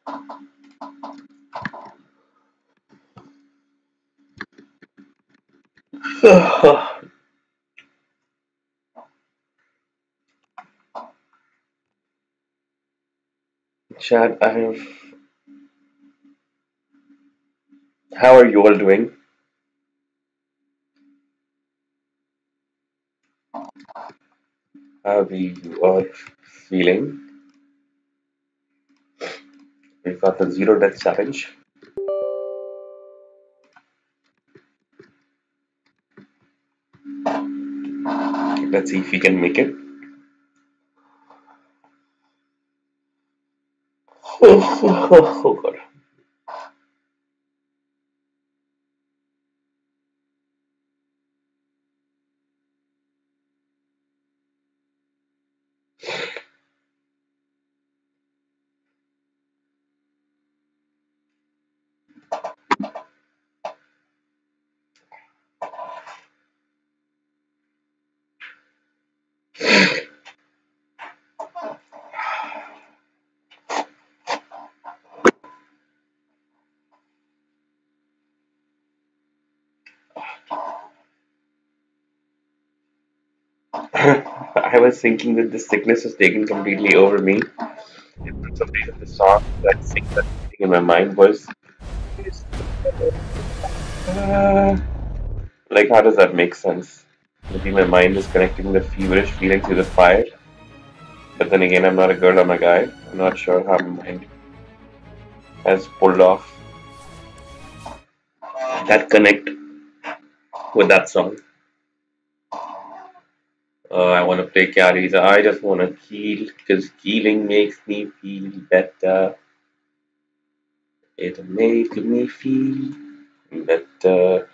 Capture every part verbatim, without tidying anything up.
Chad, I have. How are you all doing? How are you all feeling? We've got the zero death challenge. Let's see if we can make it. Oh, God. I was thinking that this sickness has taken completely over me. For some reason, the song that sings that thing in my mind was. Uh, like, how does that make sense? Maybe my mind is connecting the feverish feeling to the fire. But then again, I'm not a girl, I'm a guy. I'm not sure how my mind has pulled off that connect with that song. Uh, I want to play carries. I just want to heal because healing makes me feel better. It makes me feel better.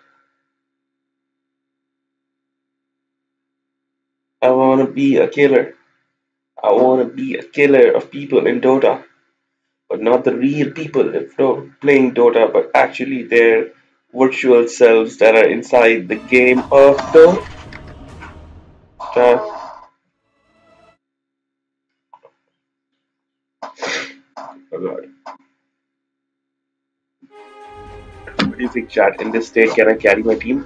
I want to be a killer. I want to be a killer of people in Dota, but not the real people if they're playing Dota, but actually their virtual selves that are inside the game of Dota. Oh God. What do you think, chat? In this state, can I carry my team?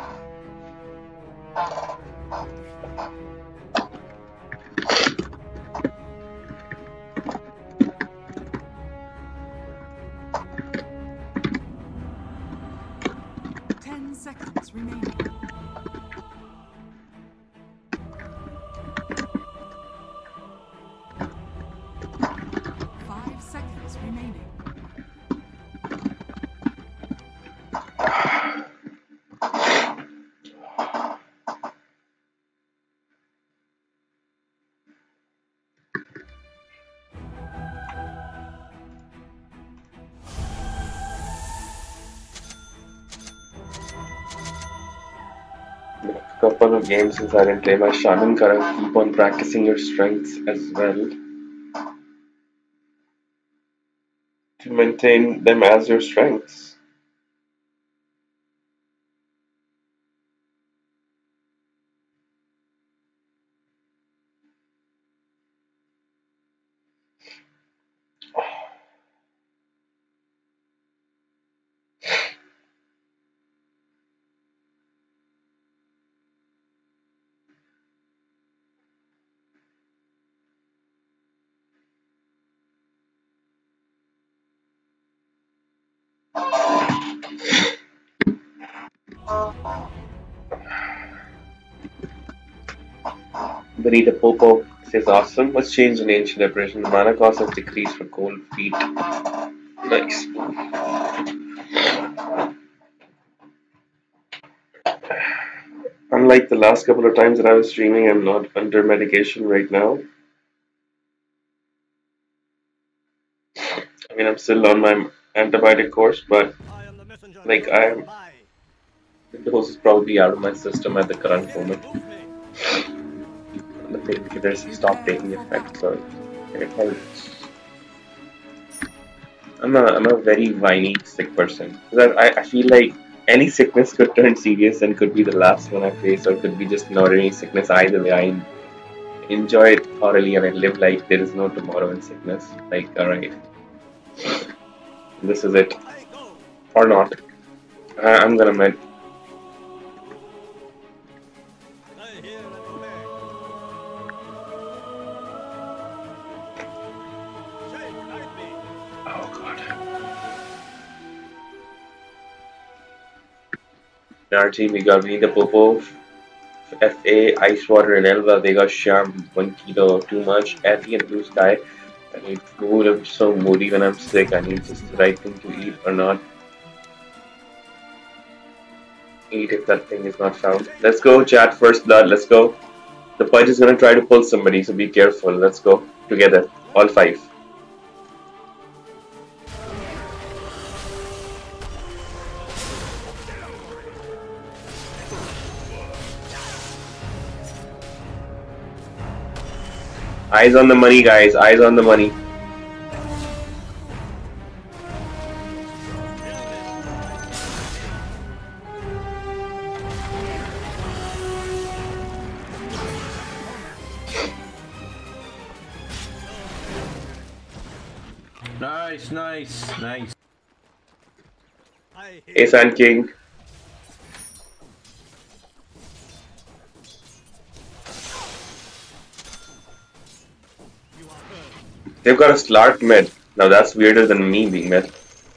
Ten seconds remaining. Five seconds remaining. Couple of games since I didn't play my Shaman Karak. Keep on practicing your strengths as well to maintain them as your strengths. Benita Popo says awesome. What's changed in ancient depression? The mana cost has decreased for cold feet. Nice. Unlike the last couple of times that I was streaming, I'm not under medication right now. I mean, I'm still on my antibiotic course, but like I'm, the dose is probably out of my system at the current moment. The painkillers stop taking effect, so it helps. I'm a I'm a very whiny sick person. I I feel like any sickness could turn serious and could be the last one I face, or could be just an ordinary sickness. Either way, I enjoy it thoroughly and I live like there is no tomorrow in sickness. Like, alright. This is it. Or not. I I'm gonna mid. Oh god. In our team we got Vinita Popov, F A, Ice Water and Elva, they got Sham, one kilo too much, Abby and Blue Sky. I need food, I'm so moody when I'm sick, I need just the right thing to eat or not. Eat if that thing is not found. Let's go, chat, first blood, let's go. The punch is gonna try to pull somebody, so be careful. Let's go. Together. All five. Eyes on the money, guys. Eyes on the money. Nice, nice, nice. Ace and King. They've got a Slark mid. Now that's weirder than me being mid.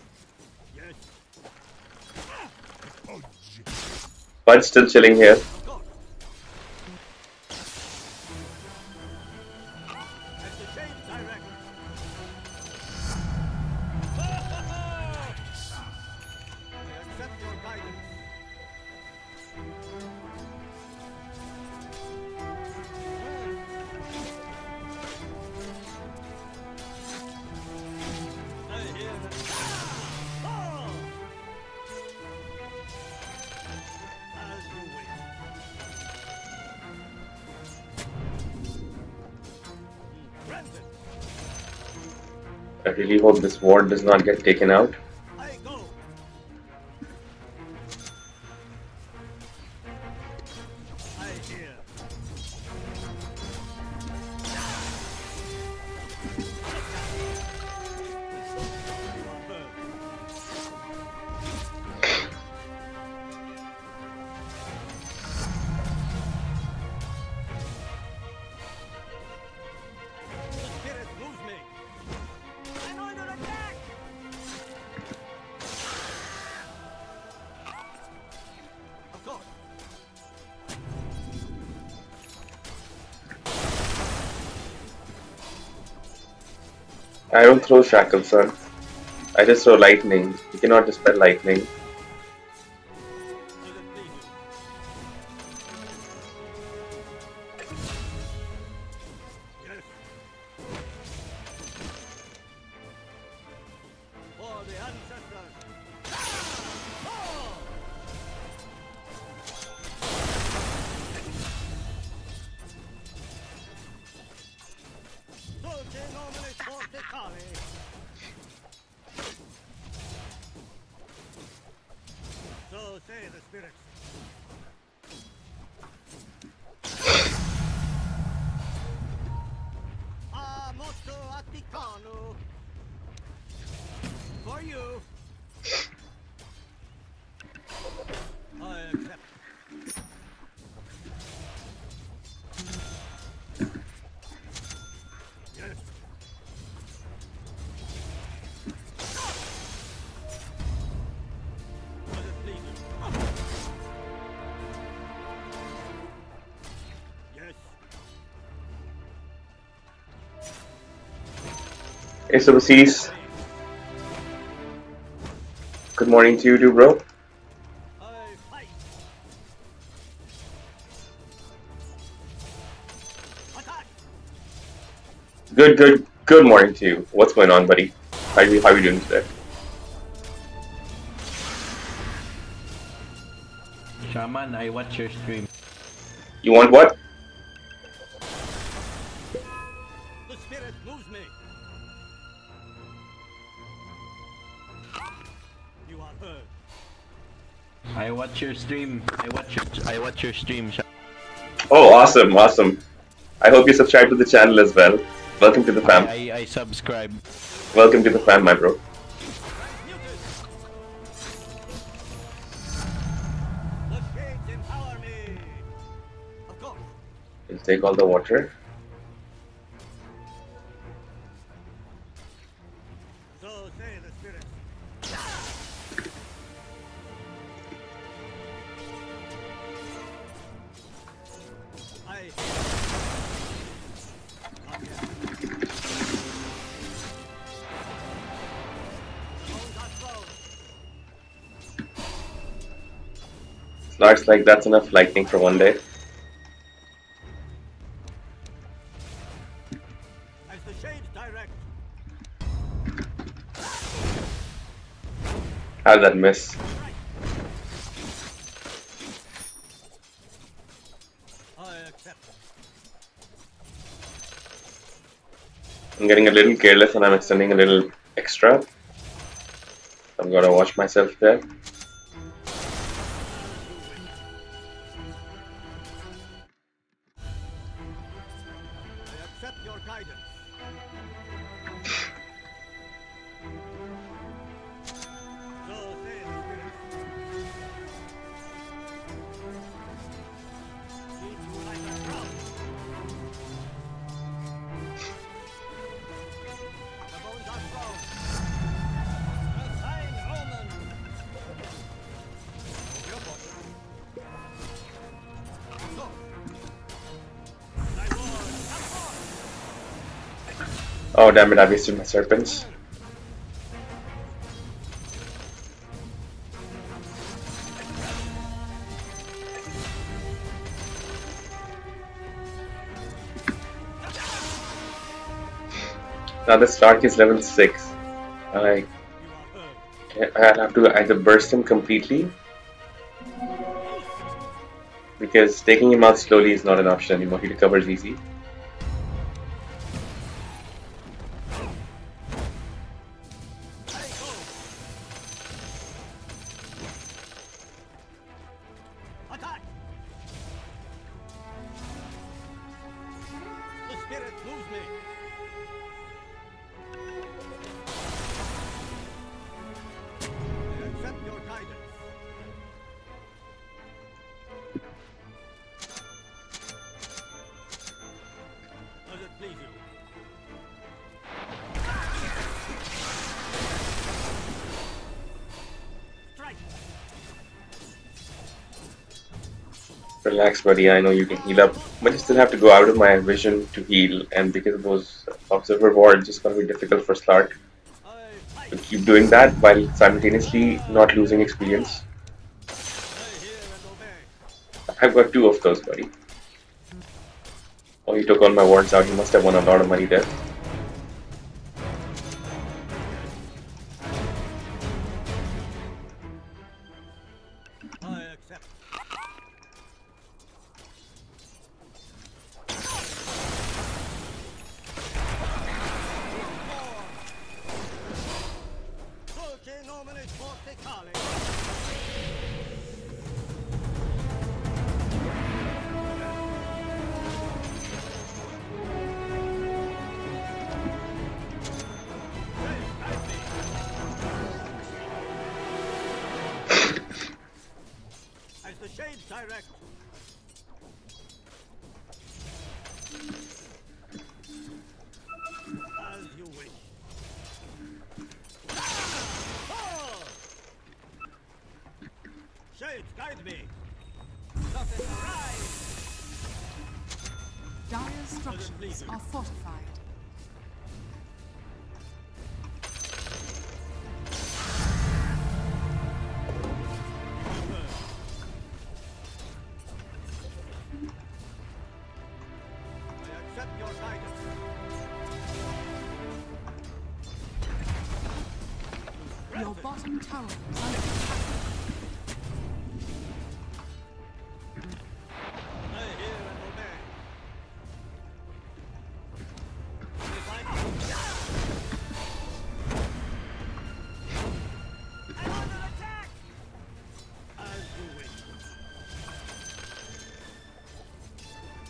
But still chilling here. I really hope this ward does not get taken out. I don't throw shackles, son. I just throw lightning. You cannot dispel lightning. So say the spirits. Ah, molto atticano. For you. I accept. Yes. Ace of the Seas. Good morning to you too, bro. Good, good, good morning to you. What's going on, buddy? How you, how you doing today? Shaman, I watch your stream. You want what? The spirit moves me. You are heard. I watch your stream. I watch your I watch your stream. Shaman. Oh, awesome, awesome. I hope you subscribe to the channel as well. Welcome to the fam. I, I, I subscribe. Welcome to the fam, my bro. Transmuted. The shades empower me. Of course. We'll take all the water. So say the spirits. I. Not yet. The bones are thrown. Slark's like, that's enough lightning for one day. As the shades direct. How did that miss? Strike. I accept. I'm getting a little careless and I'm extending a little extra. I'm gonna watch myself there. I accept your guidance. So say the spirits. Need to light a ground. The bones are thrown. A fine omen. Your bottom. So. Thy word, come forth. Oh damn it, I wasted my serpents. Now the Stark is level six. I You are heard. I'll have to either burst him completely, because taking him out slowly is not an option anymore. He recovers easy. Attack! The spirit moves me. I accept your guidance. Does it please you? Strike! Relax, buddy. I know you can heal up, but you still have to go out of my vision to heal. And because of those observer wards, it's gonna be difficult for Slark I to fight. keep doing that while simultaneously not losing experience. I hear and obey. I've got two of those, buddy. Oh, he took all my wards out. He must have won a lot of money there. I accept. Dulce nominis forte cale. As the shades direct. As you wish. Oh! Shades, guide me. Let it arise. Dire's structures are fortified. I accept your guidance. Your bottom tower is under attack. I hear and obey. If I I'm under attack! As you wish.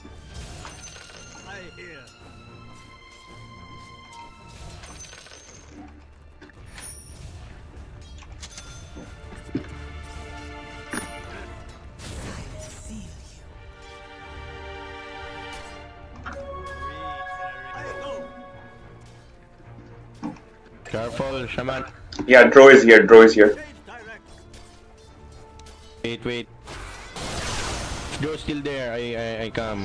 I hear. Careful, Shaman. Yeah, Dro is here. Dro is here. Shades direct. Wait, wait. Joe's still there. I, I, I come.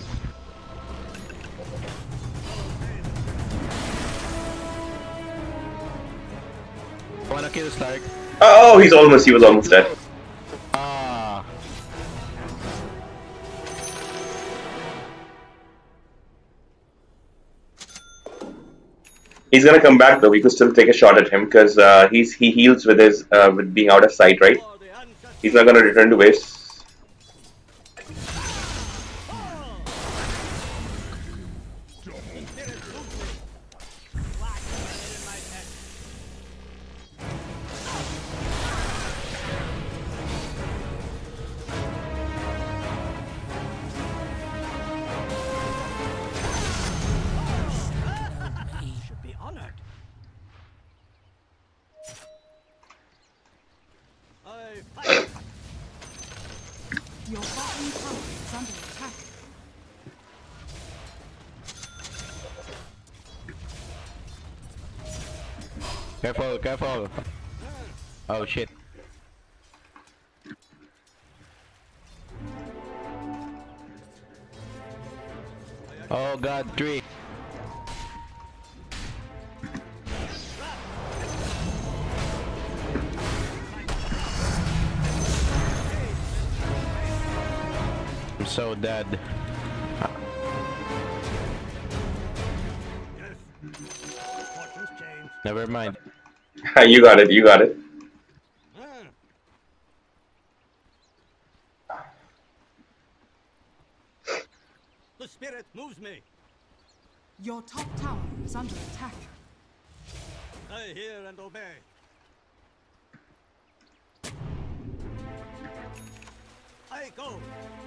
Wanna kill Stark? Oh, he's almost. He was almost dead. Ah. He's gonna come back though. We could still take a shot at him because uh, he's he heals with his uh, with being out of sight, right? For the ancestors. He's not gonna return to base. Spirit moves me. Black in my head. Should be honored. I fight. Your bottom tower is under attack. Careful, careful. Oh shit. Oh god, three. I'm so dead. Yes. Fortunes change. Never mind. You got it. You got it. Ah. The spirit moves me. Your top tower is under attack. I hear and obey. I go.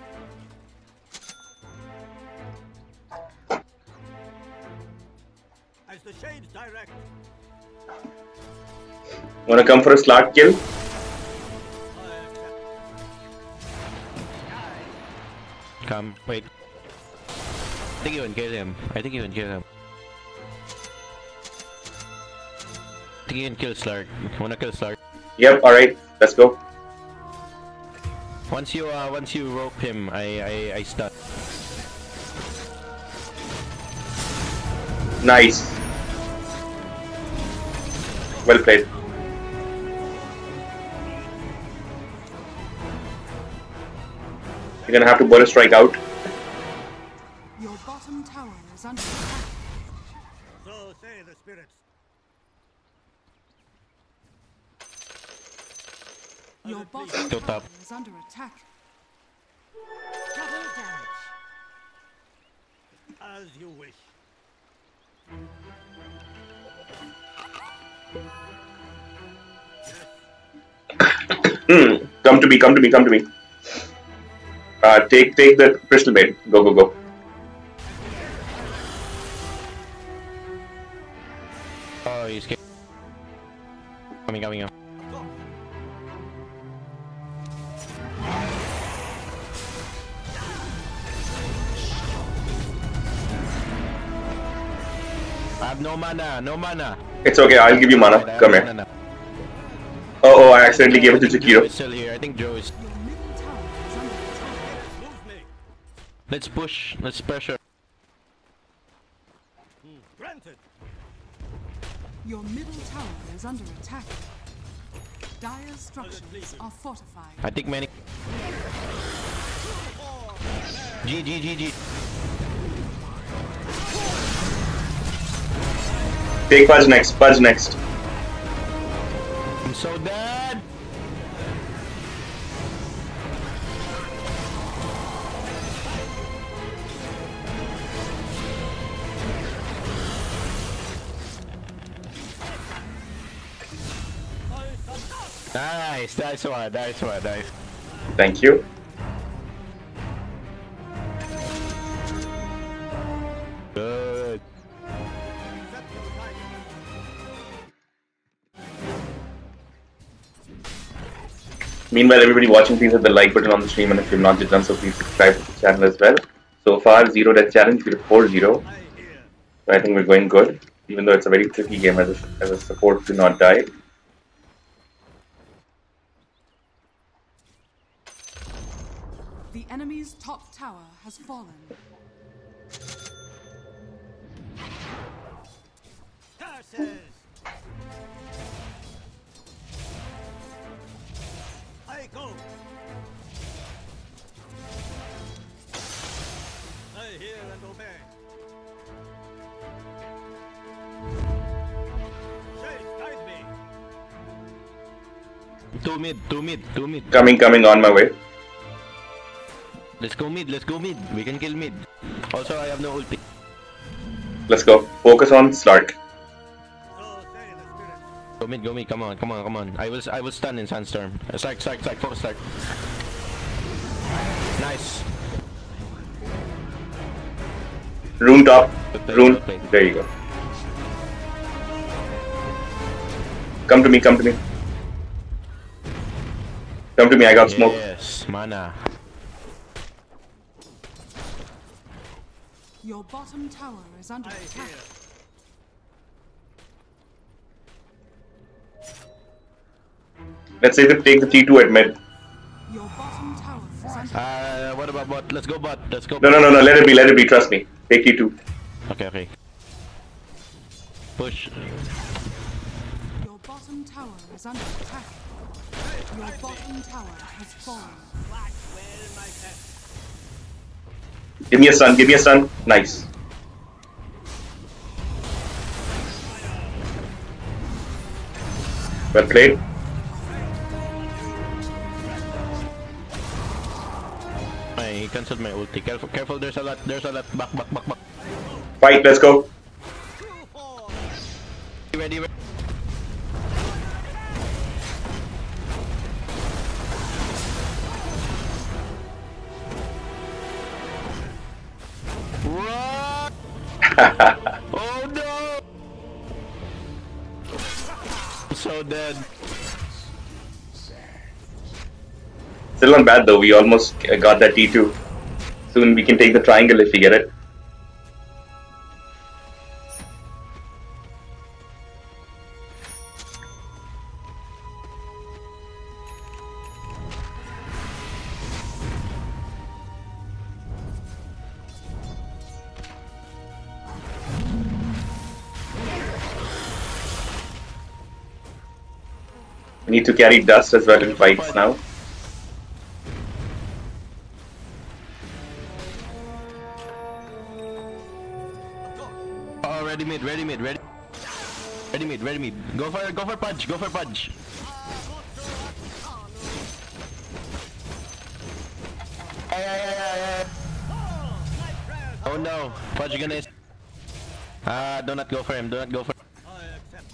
As the shades direct. Wanna come for a slot kill? I accept. Come, wait. I think you can kill him. I think you can kill him. I think you can kill Slark. Wanna kill Slark? Yep. All right. Let's go. Once you uh, once you rope him, I I I stun. Nice. Well played. You're gonna have to burst strike out. Your bottom tower is under attack. So say the spirits. Your As it bottom pleases. Go tower top. is under attack. Double damage. As you wish. Hmm. Come to me. Come to me. Come to me. Uh, take take the crystal maid. Go go go. Oh, he's ca- coming, coming, coming. Go. I have no mana, no mana. It's okay. I'll give you mana. I have Come no here. mana. Oh oh! I accidentally gave it to Joe Chikiro. is still here. I think Joe is. Your middle tower is under attack. Spirit moves me. Let's push. Let's pressure. Hmm. Granted. Your middle tower is under attack. Dire structures are fortified. I think many. G G G G. Take Pudge next. Pudge next. I'm so dead. Nice, nice one, nice one, nice. Thank you. Good. Accept your guidance. Meanwhile, everybody watching, please hit the like button on the stream, and if you've not yet done so, please subscribe to the channel as well. So far, zero death challenge, we're four zero. I hear. So I think we're going good. even though it's a very tricky game as a, as a support to not die. The enemy's top tower has fallen. Curses! I go! I hear and obey. Chase, guide me! Two mid, two mid, two mid. Coming, coming on my way. Let's go mid, let's go mid. We can kill mid. Also, I have no ulti. Let's go. Focus on Slark. So say the spirit. Go mid, go mid. Come on, come on, come on. I will, I will stun in Sandstorm. Uh, Stark, Stark, Stark. Focus, Stark. Nice. Rune top. Good play, Rune. good play. There you go. Come to me, come to me. Come to me, I got smoke. Yes, mana. Your bottom tower is under I attack. hear. Let's say they take the T two at mid. Your bottom tower is under Uh, what about bot? Let's go bot. Let's go. No, no, no, no, let it be, let it be, trust me. Take T two. Okay, okay. Push. Your bottom tower is under attack. Your bottom tower has fallen. Black well, my pet. Give me a stun, give me a stun. Nice. Well played. I cancelled my ulti. Careful, careful. There's a lot. There's a lot. Back, back, back, back. Fight, let's go. True force. Ready, ready. Run! Oh no! I'm so dead. Still not bad though, we almost got that T two. Soon we can take the triangle if we get it. We need to carry dust as well in fights now. Oh, ready mid, ready mid, ready. Ready mid, ready mid. Go for, go for punch, go for punch. Ay, ay, ay, ay, ay. Oh no, punch gonna. Ah, do not go for him. Do not go for. I accept.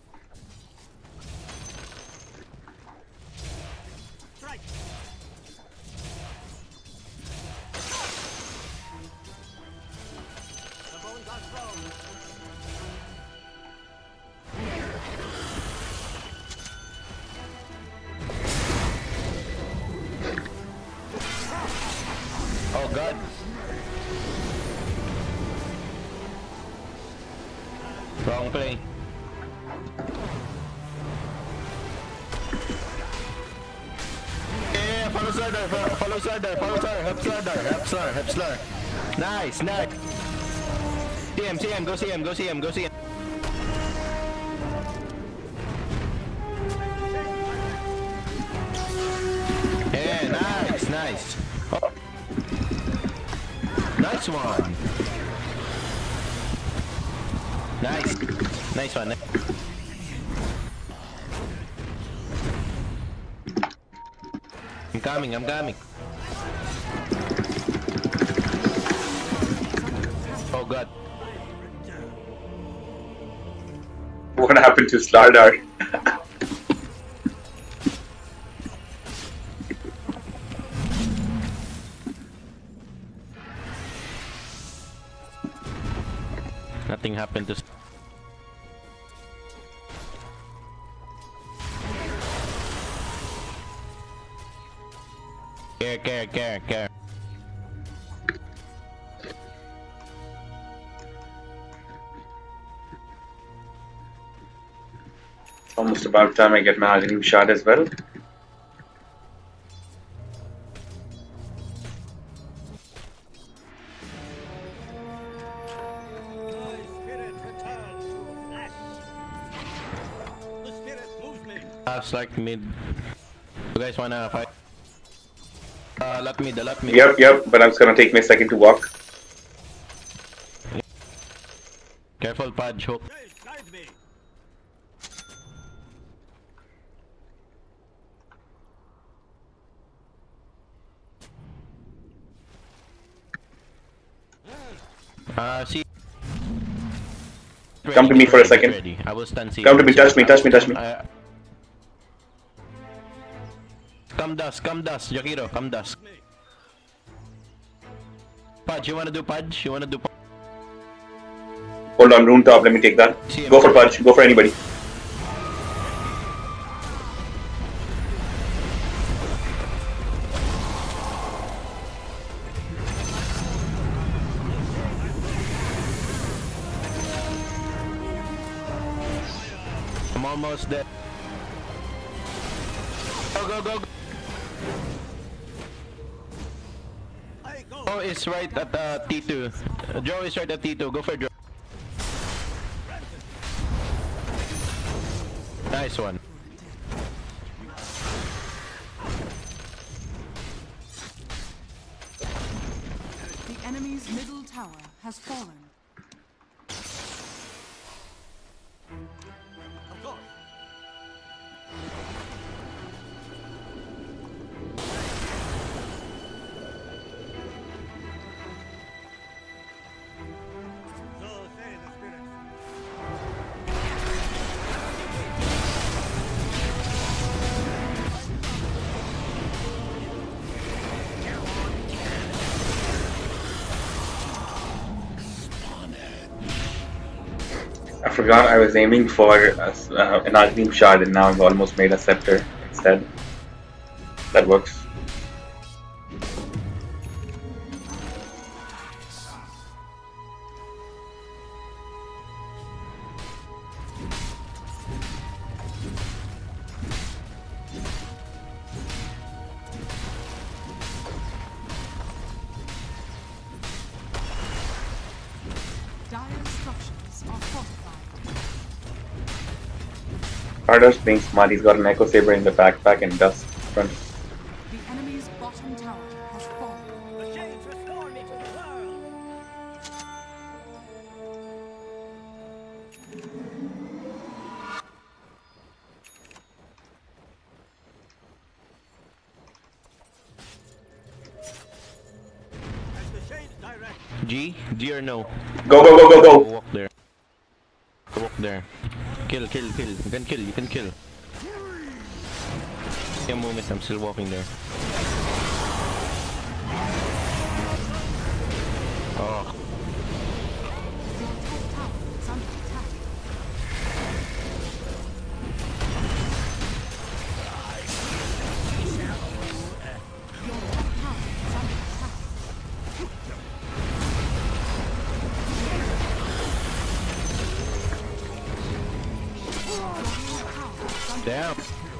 Strike. The bones are thrown. Oh god. Wrong play. Yeah, follow Slardar, fo- follow Slardar, follow Slardar, help Slardar, help Slardar, help Slardar. Nice, nice. See him, see him, go see him, go see him, go see him. Yeah, nice, nice. Oh. Nice one. Nice. Nice one. I'm coming, I'm coming. Oh god. What happened to Slardar? Nothing happened to... Care, care, care, care. Almost about time I get my Aghanim shot as well. My spirit returns to flesh. The spirit moves me. Last like mid. You guys wanna fight? Uh, let me, the let me. Yep, yep, but I'm just gonna take me a second to walk. Careful, Pudge, hook. Hey, guide me. Uh, see. Come to me for a second. Ready. I will stand C. Come to me, touch me, touch me, touch me. Uh, come dust, come dust, Jakiro, come dust. Pudge, you wanna do Pudge? You wanna do Pudge? Hold on, rune top, let me take that. Go for Pudge, go for anybody. I'm almost dead. Go, go, go, go. I go. Joe is right at uh, T two. Uh, Joe is right at T two. Go for Joe. Nice one. The enemy's middle tower has fallen. Of course. So say the spirits. I forgot I was aiming for uh, uh, an Aghanim shard and now I've almost made a scepter instead. That works. Dire structures are fortified. Carter's being smart, he's got an Echo Saber in the backpack and dust front. The enemy's bottom tower has fallen. The shades restore me to the world. As the shades direct. G? G or no? Go, go, go, go, Go go! walk there. Go walk there. Kill, kill, kill. You can kill, you can kill. See a moment, I'm still walking there. Oh, Your top tower is under attack. Your top tower is under attack. Your tower is under damn.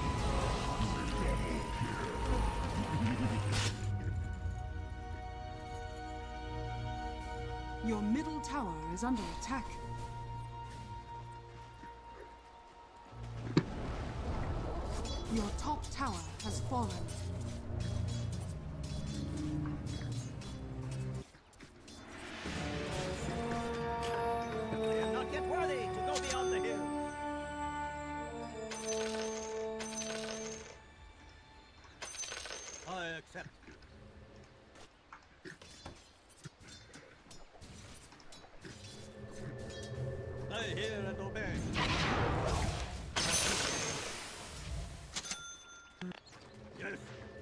Your middle tower is under attack. Your top tower has fallen. I am not yet worthy to go beyond the hill. I accept. I hear and obey. Yes.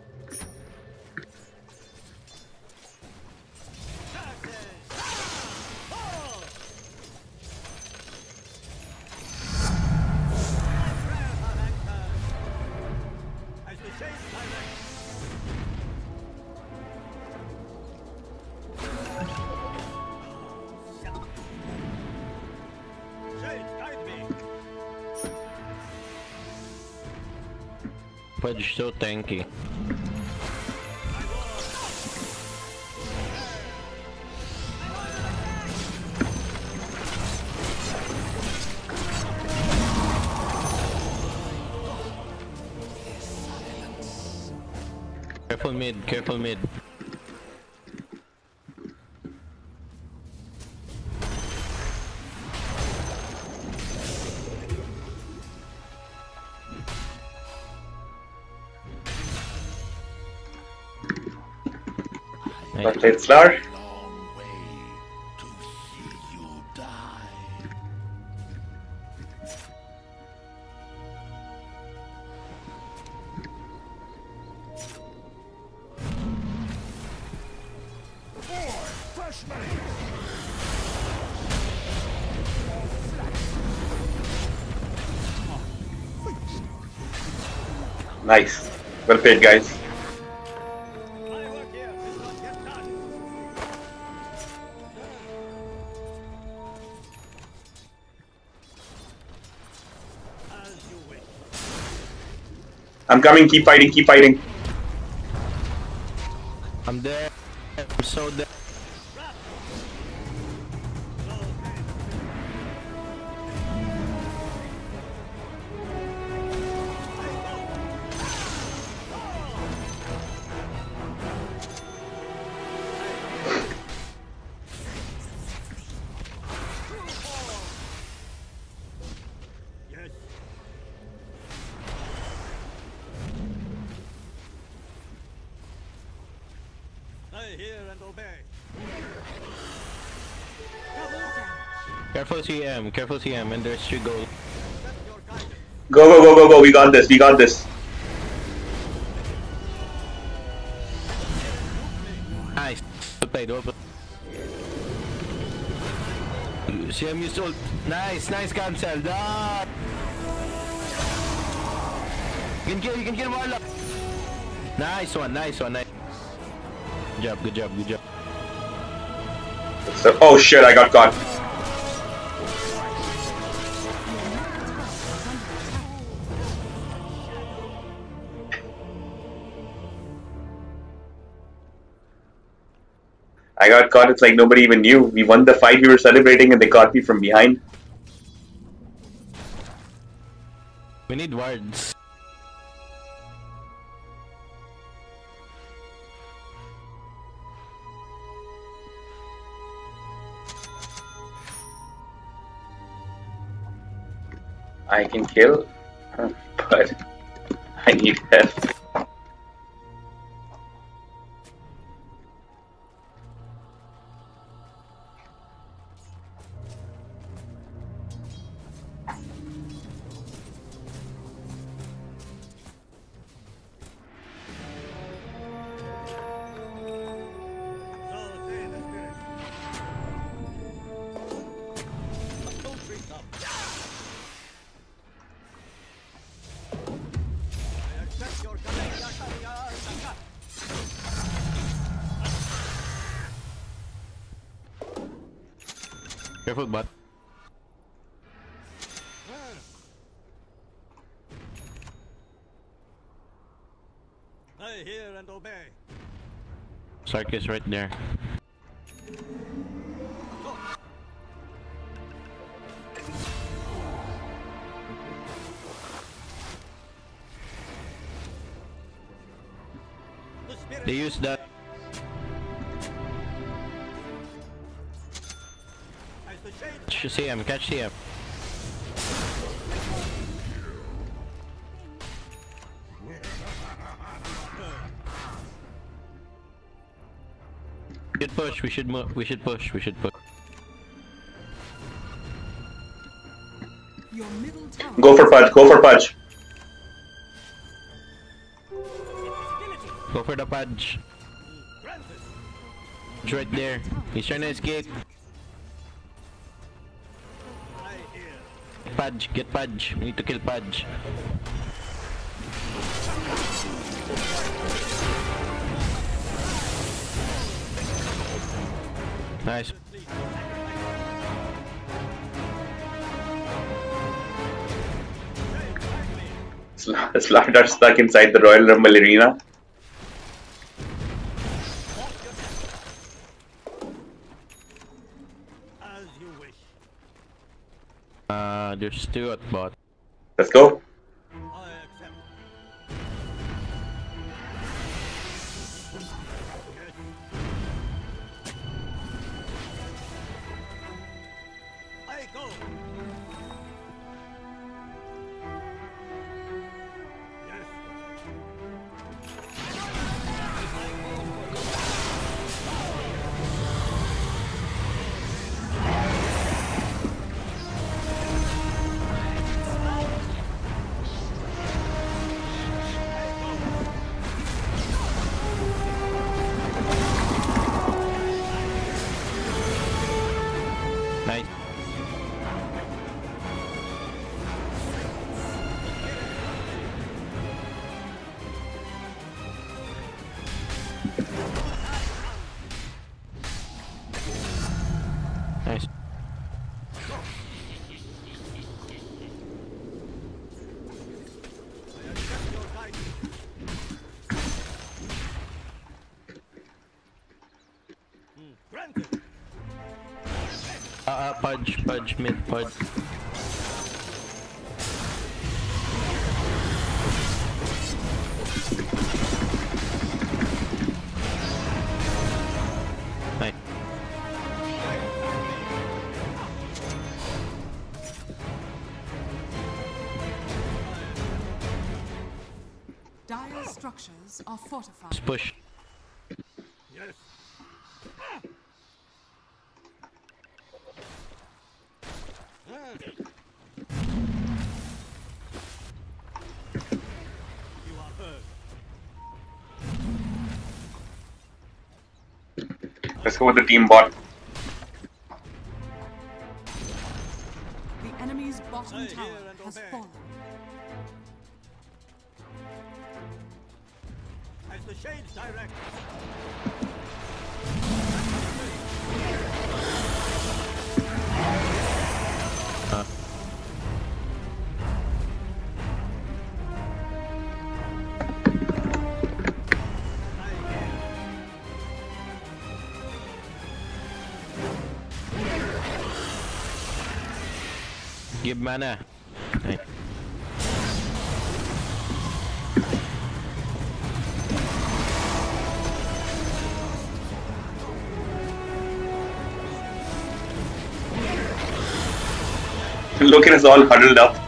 Pudge so tanky. Careful mid, careful mid. But it's Lar. Nice. Well played, guys. My work here is not yet done. As you wish. I'm coming. Keep fighting. Keep fighting. I'm dead. I'm so dead. Yes. I hear and obey. Double damage. Careful C M, careful C M, and there's three gold. Set your guidance. Go, go, go, go, go. We got this. We got this. Nice. Well played, well played. C M used ult. Nice, nice cancel. Ah! You can kill, you can kill Warlock. Nice one, nice one, nice. Good job, good job, good job. So, oh shit! I got caught. I got caught. It's like nobody even knew. We won the fight. We were celebrating, and they caught me from behind. We need wards. I can kill, but I need help. So say the spirit. Don't treat them. I accept your command, Yakaria Saka. Careful, bot. I hear and obey. Sark is right there. The spirit They use that. as the shade. Catch C M, catch C M. We should push, we should move, we should push, we should push. Your middle tower. Go for Pudge. Go for Pudge. Invisibility. Go for the Pudge. Granted. He's right there. He's trying to escape. I hear. Get Pudge, get Pudge. We need to kill Pudge. Nice. Sla- Slardar stuck inside the Royal Rumble arena. As you wish. Uh, there's two at bot. Let's go. I accept. Yes. I go. Yes. Nice. Nice. I accept your guidance. Hmm. Granted. Uh, uh, pudge, pudge, mid, pudge. Nice. Dire structures are fortified. Let's push. Yes. You are heard. Let's go with the team bot. The enemy's bottom I tower hear and has obey. fallen. As the shades direct. Give mana. Nice. Look at us all huddled up.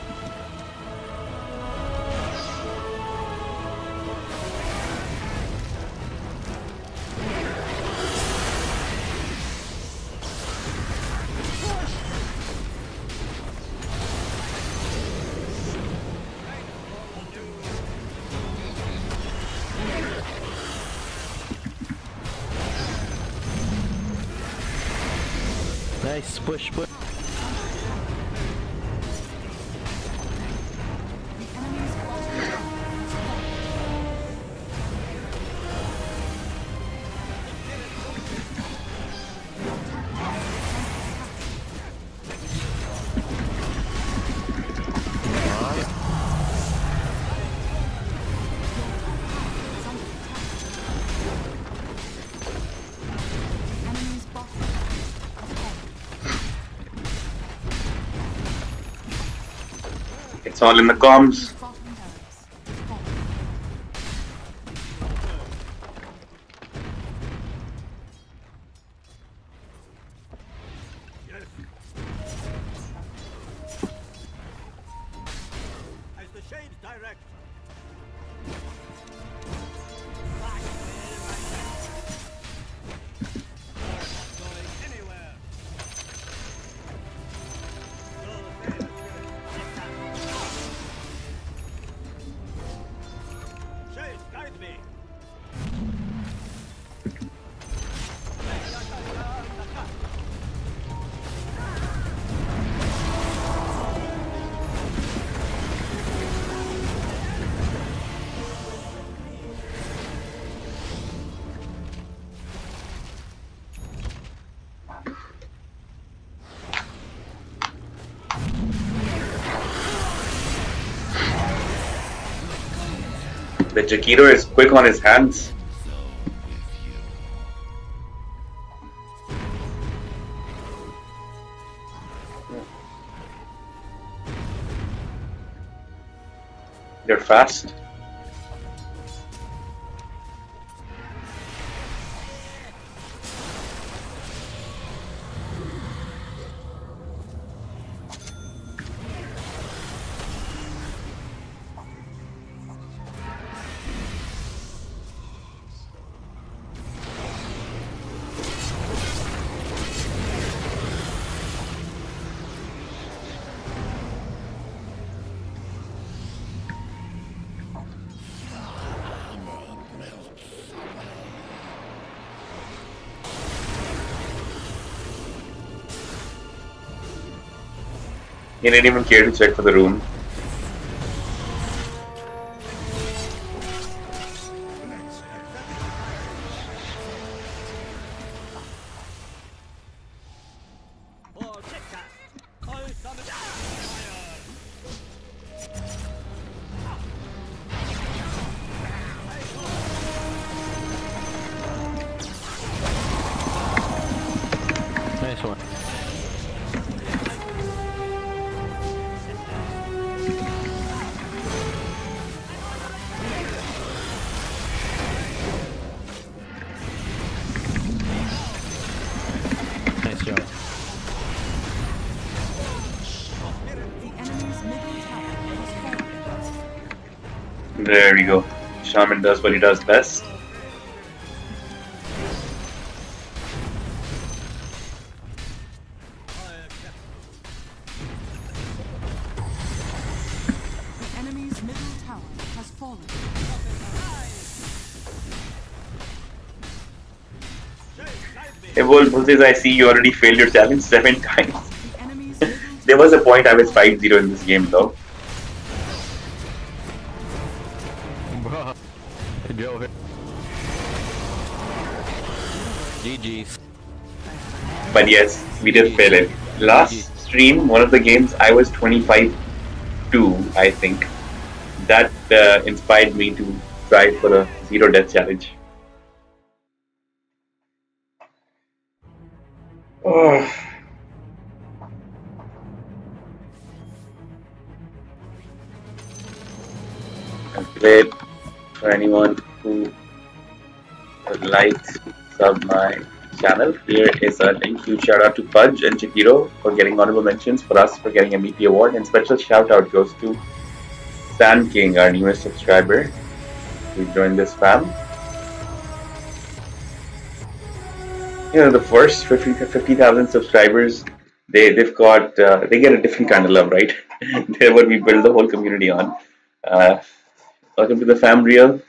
Nice, push, push. The enemy's bottom tower has fallen. The enemy's bottom tower has fallen. It's all in the comms. Bottom barracks has fallen. Yes. As the shades direct. Not going anywhere. No fear, spirit. Shades, guide me. The Jakiro is quick on his hands. They're fast. He didn't even care to check for the rune. Nice one. Nice job. The enemy's middle tower has fallen. There we go. Shaman does what he does best. The enemy's middle tower has fallen. Hey, Wolf, Moses, I see you already failed your challenge seven times. The enemy's middle There was a point I was five zero in this game though. Bro. Joe. G G's. But yes, we did fail it. Last stream, one of the games, I was twenty-five two, I think. That uh, inspired me to try for a zero death challenge. Oh. And great for anyone who would like to sub my channel. Here is a link. Huge shout out to Pudge and Chikiro for getting honorable mentions, for us for getting a M V P award, and special shout out goes to Sand King, our newest subscriber, who joined this fam. You know, the first fifty thousand subscribers, they, they've got, uh, they get a different kind of love, right? They're what we build the whole community on. Uh, welcome to the fam, Real.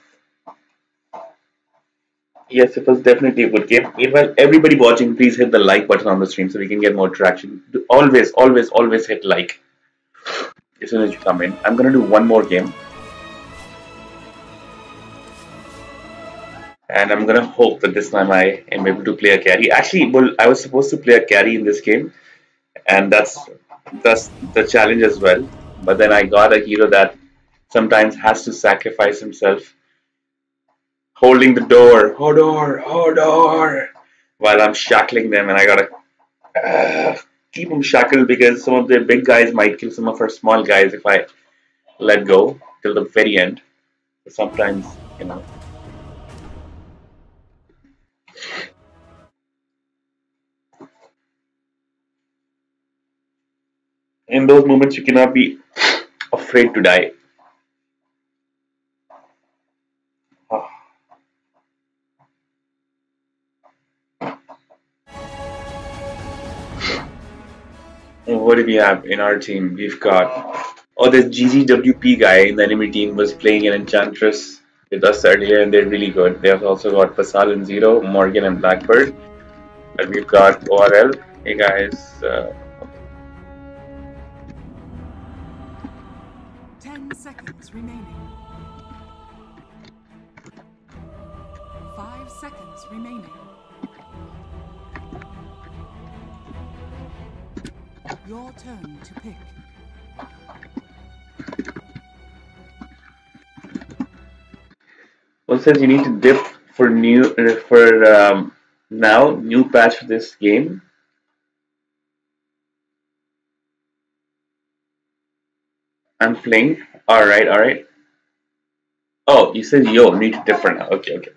Yes, it was definitely a good game. Meanwhile, everybody watching, please hit the like button on the stream so we can get more traction. Always, always, always hit like as soon as you come in. I'm going to do one more game. And I'm going to hope that this time I am able to play a carry. Actually, well, I was supposed to play a carry in this game. And that's, that's the challenge as well. But then I got a hero that sometimes has to sacrifice himself, holding the door, Hodor, Hodor, while I'm shackling them, and I gotta uh, keep them shackled because some of the big guys might kill some of our small guys if I let go till the very end. But sometimes, you know. In those moments, you cannot be afraid to die. Oh. What do we have in our team? We've got, oh, this G G W P guy in the enemy team was playing an Enchantress with us earlier, and they're really good. They've also got Pasal and Zero, Morgan and Blackbird. And we've got O R L. Hey guys. Uh, Ten seconds remaining. Five seconds remaining. Your turn to pick. Well, it says you need to dip for new uh, for um, now new patch for this game. I'm playing. All right, all right. Oh, you said yo need to dip for now. Okay, okay.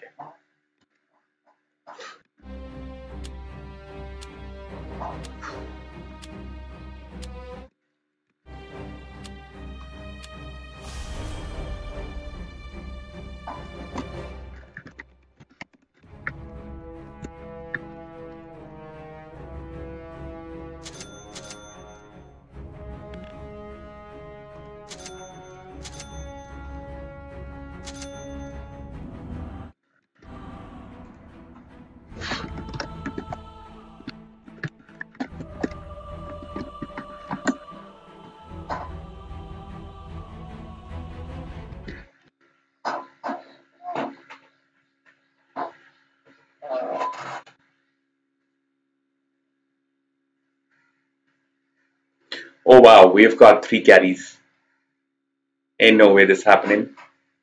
Oh wow, we've got three carries. Ain't no way this happening.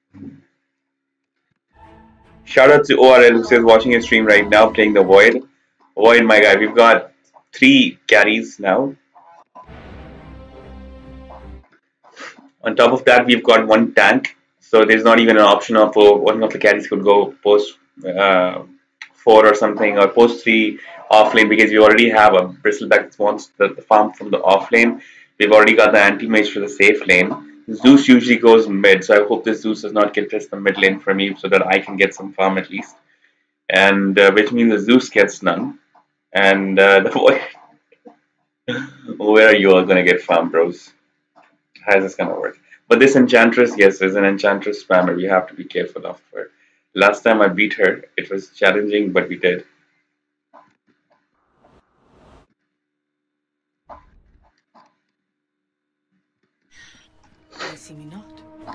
Shout out to O R L who says watching a stream right now playing the Void. Void, my guy, we've got three carries now. On top of that, we've got one tank, so there's not even an option of oh, one of the carries could go post uh, four or something, or post three off lane, because we already have a Bristleback that wants the, the farm from the off lane. We've already got the anti-mage for the safe lane. Zeus usually goes mid, so I hope this Zeus does not get test the mid lane for me so that I can get some farm at least. And uh, which means the Zeus gets none. And uh, the boy, where are you all gonna get farm, bros? How is this gonna work? But this Enchantress, yes, there's an Enchantress spammer we have to be careful of her. Last time I beat her, it was challenging, but we did. They see me not.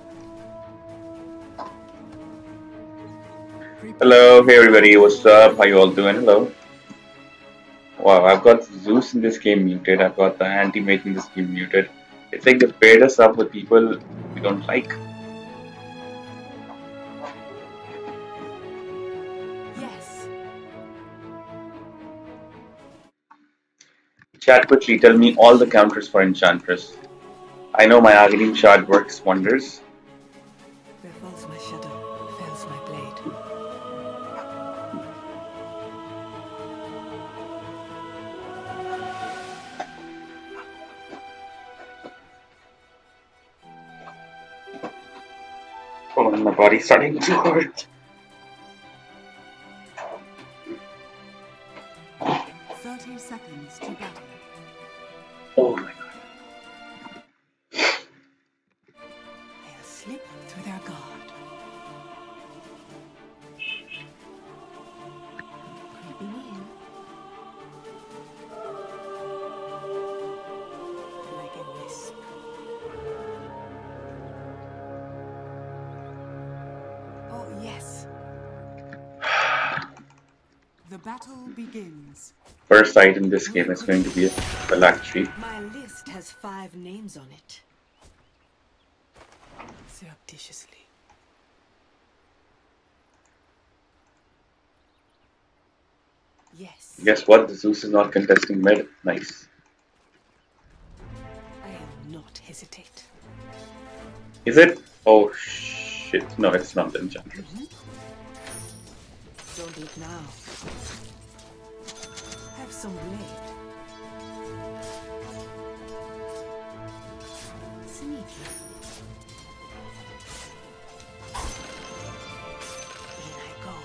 Hello, hey everybody, what's up? How you all doing? Hello. Wow, I've got Zeus in this game muted. I've got the anti-mage in this game muted. It's like they paired us up with people we don't like. Yes. Chat quickly, tell me all the counters for Enchantress. I know my Aghanim shard works wonders. Where falls my shadow, fails my blade. Hold on, my body's starting to hurt. Thirty seconds to battle. Oh my god. They'll slip through their guard. Creeping in. Like a wisp. Oh, yes. The battle begins. First sight in this game is going to be a Phylactery. My list has five names on it. Surreptitiously. Yes. Guess what? The Zeus is not contesting mid. Nice. I will not hesitate. Is it? Oh shit. No, it's not the Enchantress. Mm-hmm. Don't look now. Have some blade. Sneaky. In I go.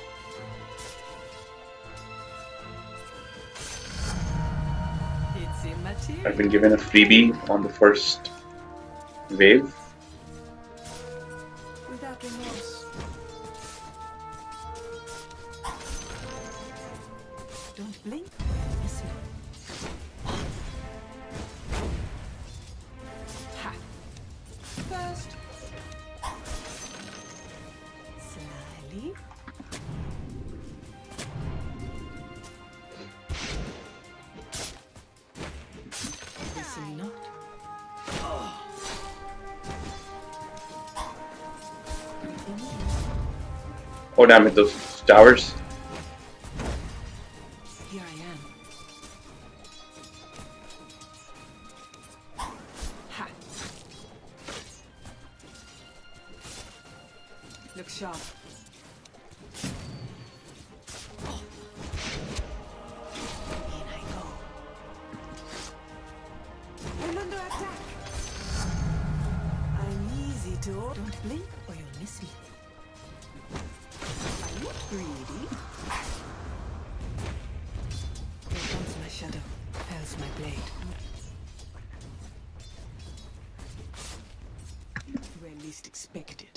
It's immaterial. I've been given a freebie on the first wave. Without remorse. Don't blink. Listen. Ha. First. Slyly. Listen not. Oh damn it, those towers. Here I am. Ha. Look sharp. In I go. I'm under attack. I'm easy to. Don't blink or you'll miss me. Are you greedy? There comes my shadow. Fells my blade. Where least expected.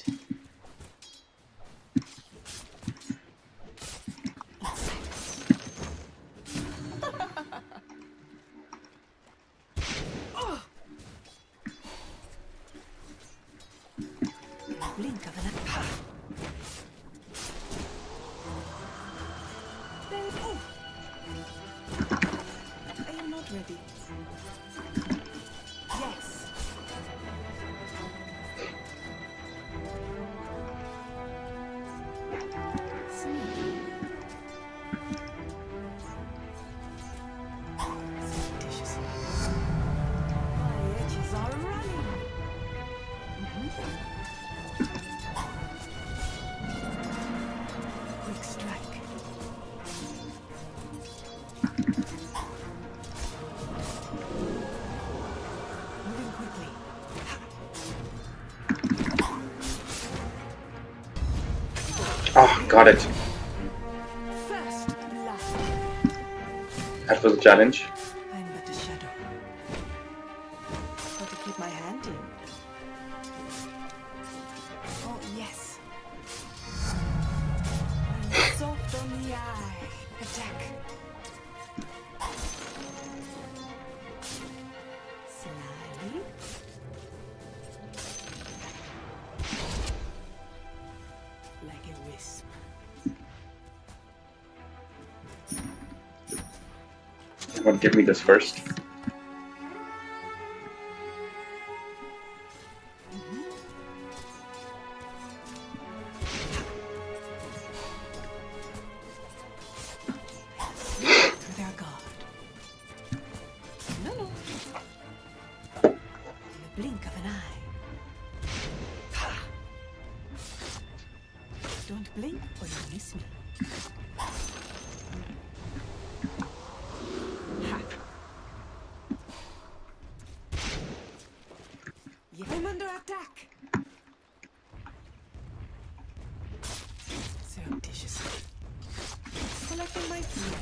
Blink of an eye. Then, oh. I am not ready. Yes. Sneak. Surreptitiously. My edges are running. Mhm. Quick strike. Moving quickly. Ah, got it. First blood. That was a challenge. I'm but a shadow. Got to keep my hand in. Oh yes. I'm soft on the eye. Attack. Slyly. Like a wisp. Someone give me this first. With our guard. No, no. In the blink of an eye. Ha! Don't blink or you'll miss me. Ha! Yeah, I'm under attack. Surreptitiously. Collecting my food.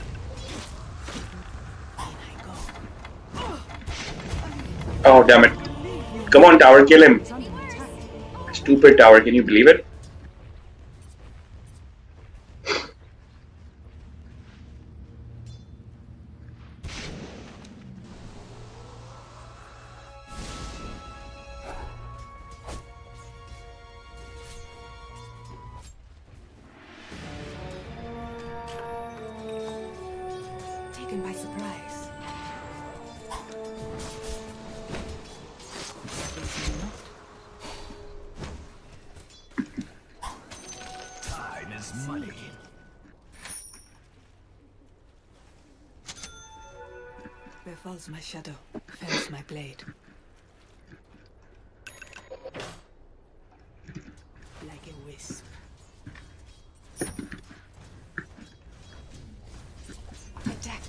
In I go. Oh damn it. Come on tower, kill him. It's under attack. Stupid tower, can you believe it? Taken by surprise. Obviously not. Time is money. Where falls my shadow, fells my blade. Like a wisp. Attack.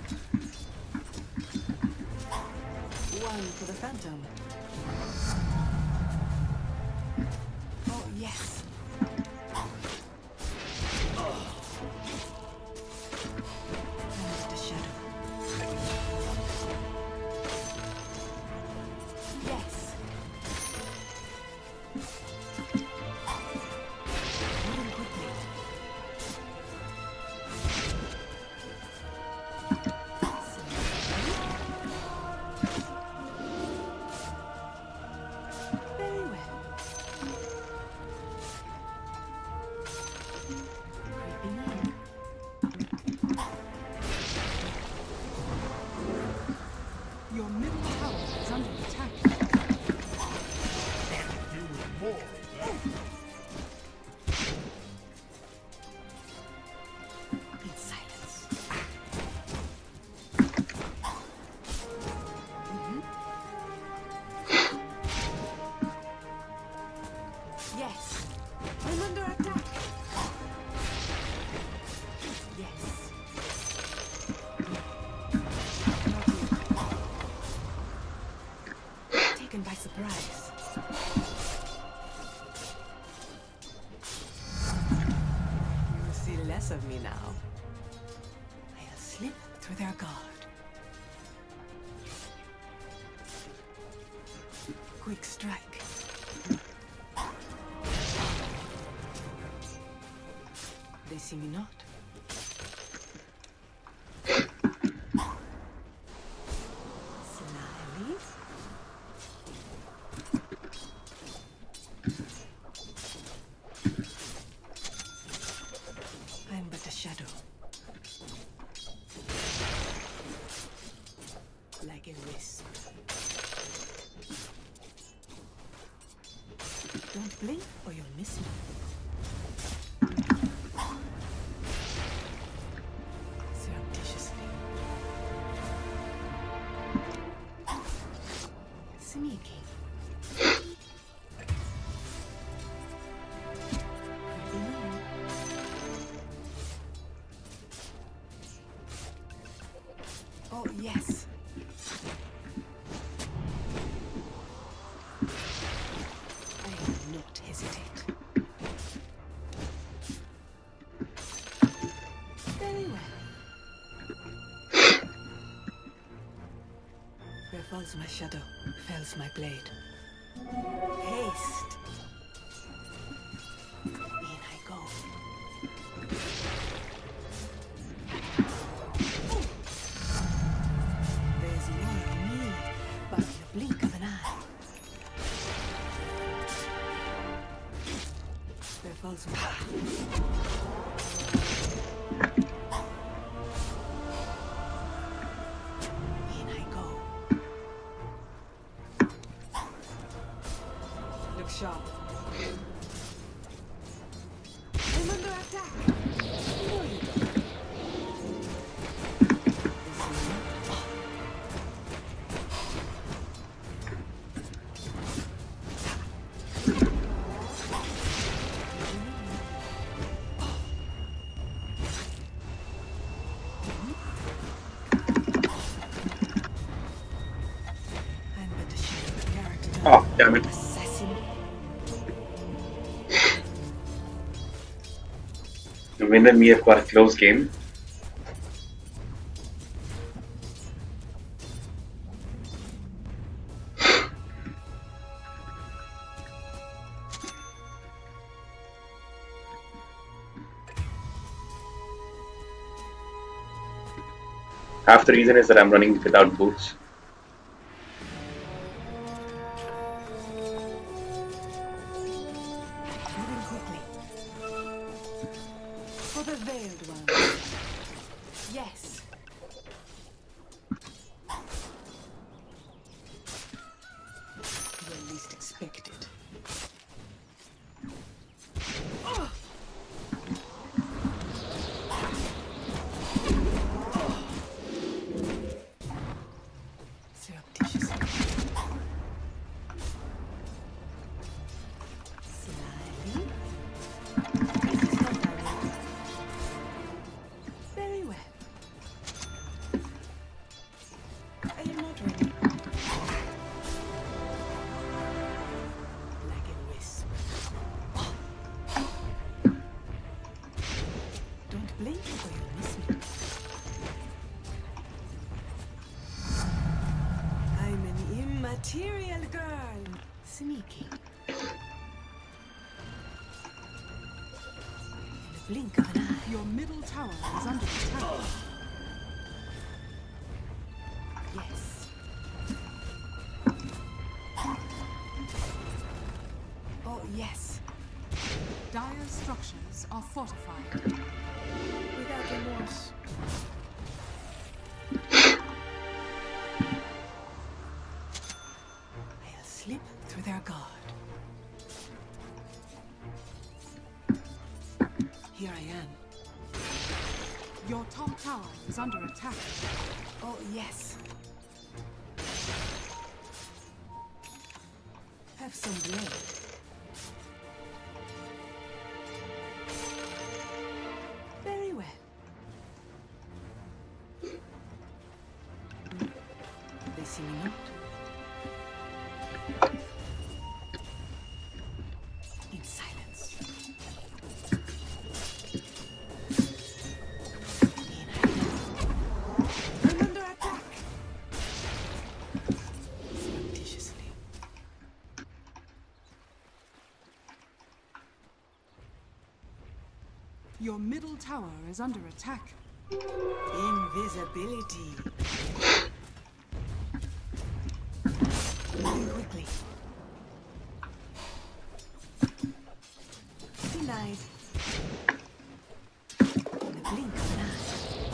One for the phantom. Oh, yes. And the shadow. Yes. Moving quickly. Very well. Creeping up. Your middle tower is under attack. yes. I'm under attack. Yes. Not yet. Taken by surprise. You will see less of me now. I'll slip through their guard. Quick strike. They see me not. Slyly. I'm but a shadow. Like a wisp. Don't blink or you'll miss me. Surreptitiously. Sneaky. Creeping in. Oh, yes. I will not hesitate. Very well. Where falls my shadow, fells my blade. Haste. In I go. There's more of me, but in the blink of an eye. There falls my In I go. Look sharp. I'm under attack. No, you don't. This is not- I'm but a shadow character. Oh, damn it. Assassin. Win and me have got a close game. Half the reason is that I'm running without boots. Moving quickly. For the veiled one. Yes. You least expected. Oh! Surreptitiously. Slyly. This is not direct. Very well. I am not ready. Like a wisp. Don't blink or you'll miss me. I'm an immaterial girl. Sneaky. In the blink of an eye. Your middle tower is under attack. Yes. Oh, yes. Dire structures are fortified. Without remorse. I'll slip through their guard. Here I am. Your top tower is under attack. Oh, yes. Have some blade. in silence. I'm under attack. Surreptitiously. Your middle tower is under attack. Invisibility. Moving quickly. Denied. In the blink of an eye.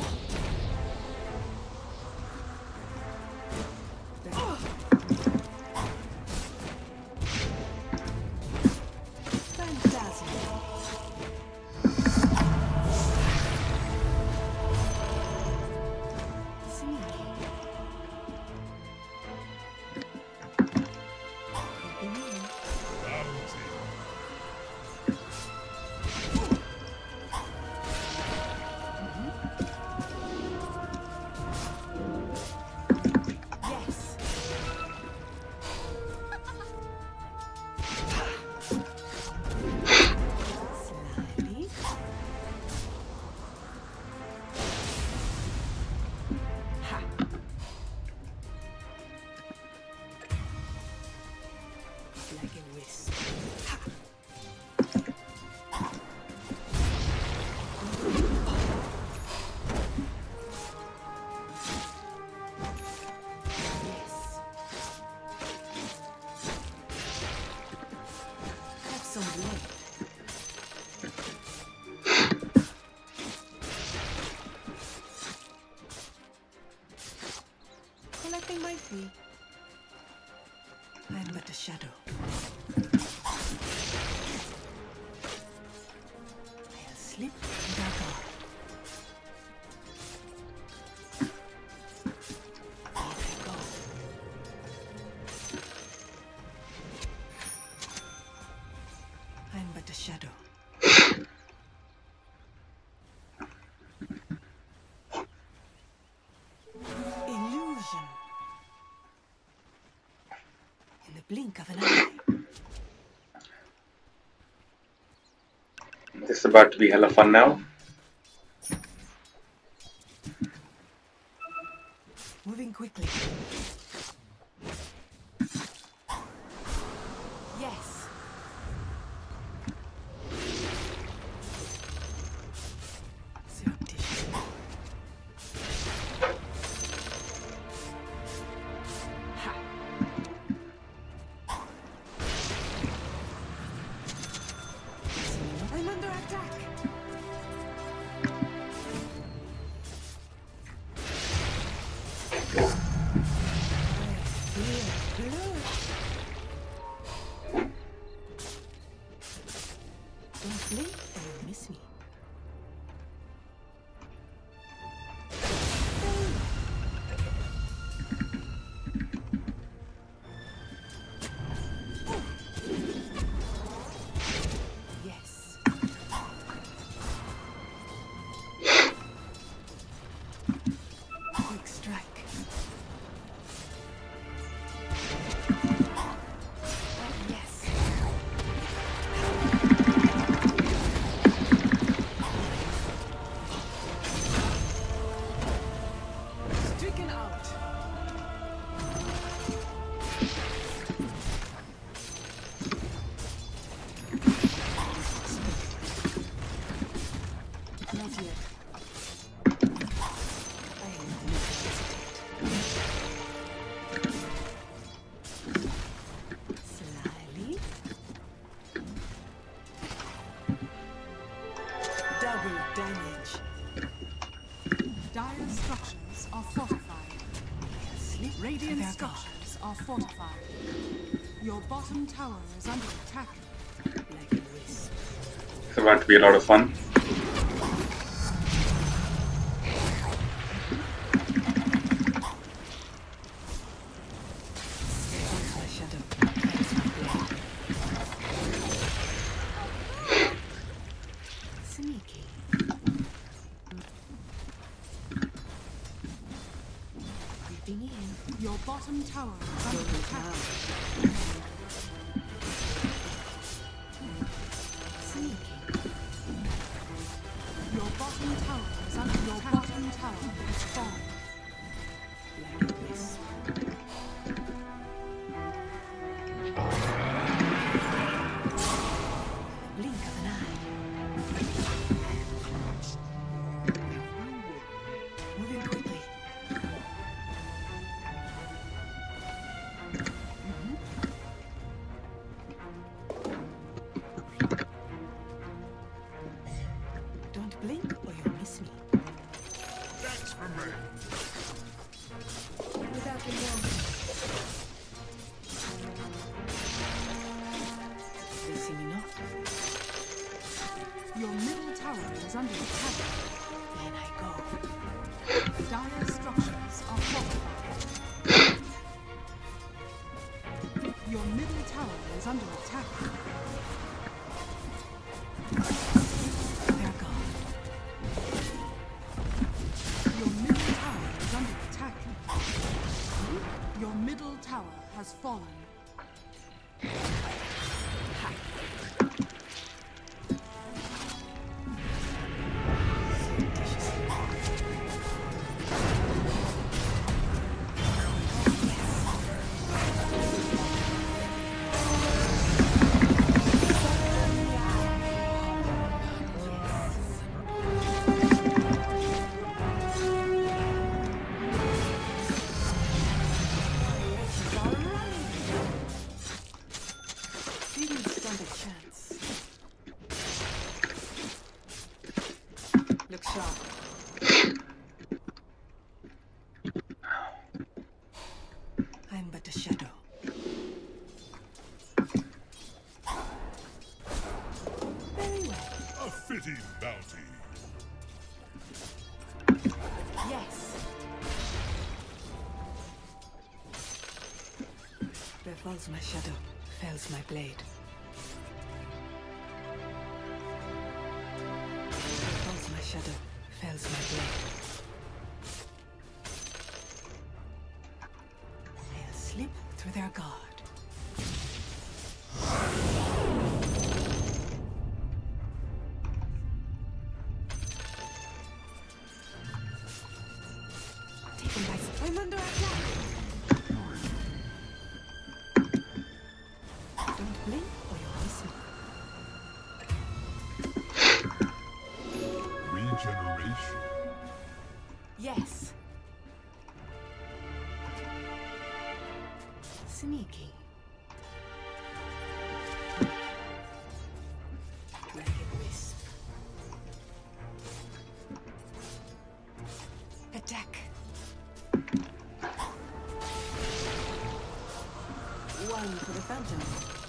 Phantasm. Sneaky. Creeping in. Yes. Slyly. Ha. Like a wisp. Ha. Yes. Have some blood. Collecting my fee. I'm but a shadow. I'll slip back on. Here I go. I'm but a shadow. Illusion. In the blink of an eye. This is about to be hella fun now. Moving quickly. Yes. Surreptitiously. Ha. I'm under attack. Feel blood. Don't blink or you'll miss me. Yes. Quick strike. Yes. Stricken out. Not yet. I am not hesitate. Slyly. Double damage. Dire structures are fortified. Slip Radiant their structures are fortified. Your bottom tower is under attack. guard like a wisp. It's about to be a lot of fun. My shadow carries my blade. Sneaky. Creeping in. Your bottom tower is under Going attack. down. Sneaking. Your bottom tower is under your bottom tower is fallen. Like a wisp. Blink of an eye. Moving quickly. Don't blink or you'll miss me. That's for me. Without the warmth. They see me not. Your middle tower is under attack. In I go. Dire structures are fortified. Your middle tower is under attack. They're gone. Your middle tower is under attack. Your middle tower has fallen. Didn't stand a chance. Look sharp. I'm but a shadow. Very well. A fitting bounty. Yes. Where falls my shadow, fells my blade. Where falls my shadow, fells my blade. I'll slip through their guard. Taken by s- I'm under attack. Don't blink or you'll miss me. Regeneration. Yes. Sneaky. Like a wisp. Attack. One for the phantom.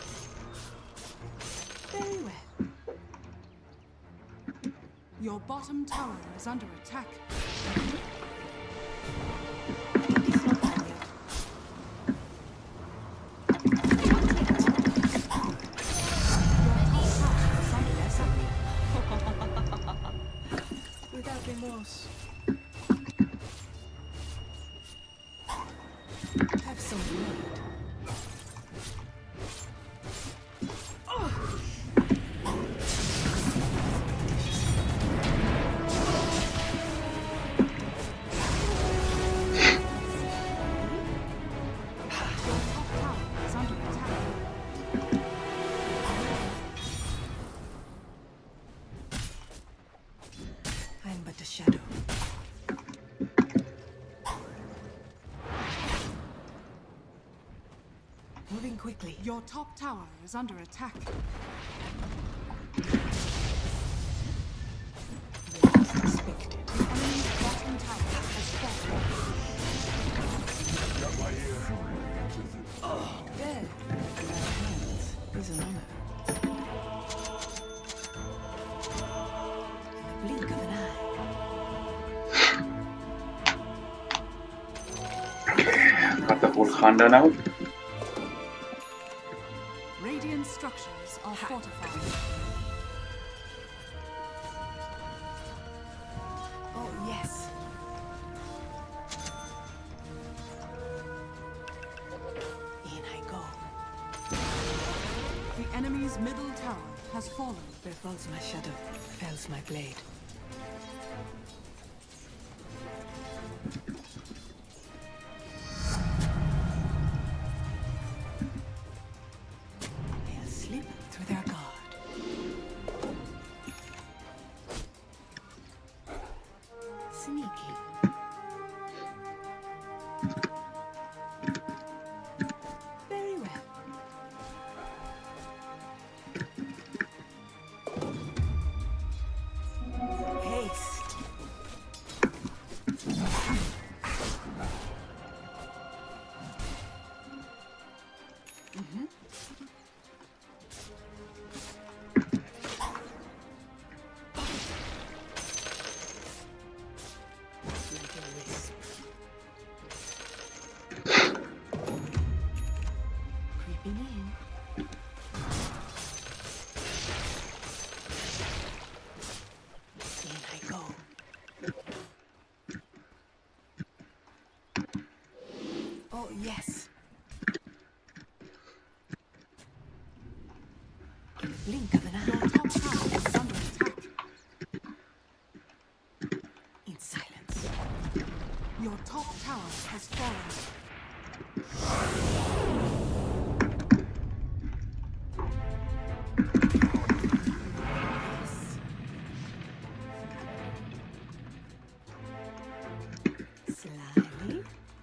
Very well. Your bottom tower is under attack. It's not done yet. Without remorse. Have some blood. Your top tower is under attack. I'm but a shadow. Moving quickly. Your top tower is under attack. As expected. The enemy's bottom tower has fallen. There. In my hands is an honor. In the blink of an eye. Got the whole Khanda now. Radiant structures are fortified. Oh, yes. In I go. The enemy's middle tower has fallen. Where falls my shadow, fells my blade. They'll slip through their guard. Sneaky. Very well. Haste. Like a wisp. Creeping in. In I go. Oh, yes. In the blink of an eye. Your top tower is under attack. In silence. Your top tower has fallen. Yes. Slyly.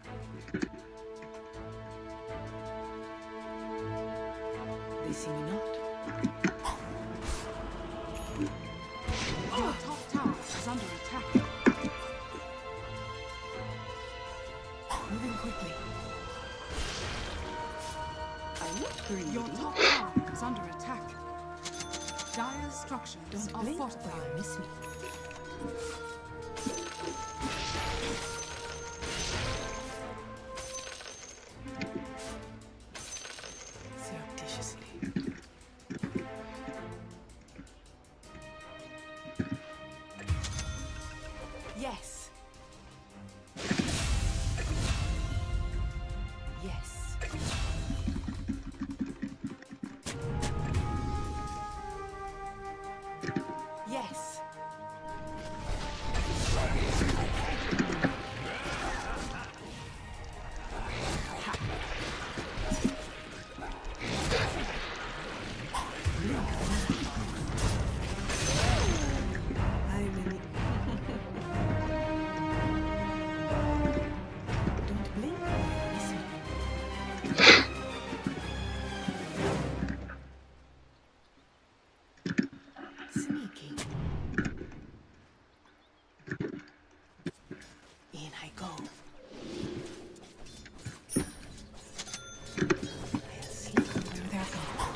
They see me not. Your top tower is under attack. Moving quickly. I'm not greedy. Your top tower is under attack. Dire structures Don't are blink or fortified. you'll miss me. Surreptitiously. Yes. Yes. Yes. I'm in it. Don't blink. Listen. Sneaky. In I go. I'll slip through their guard.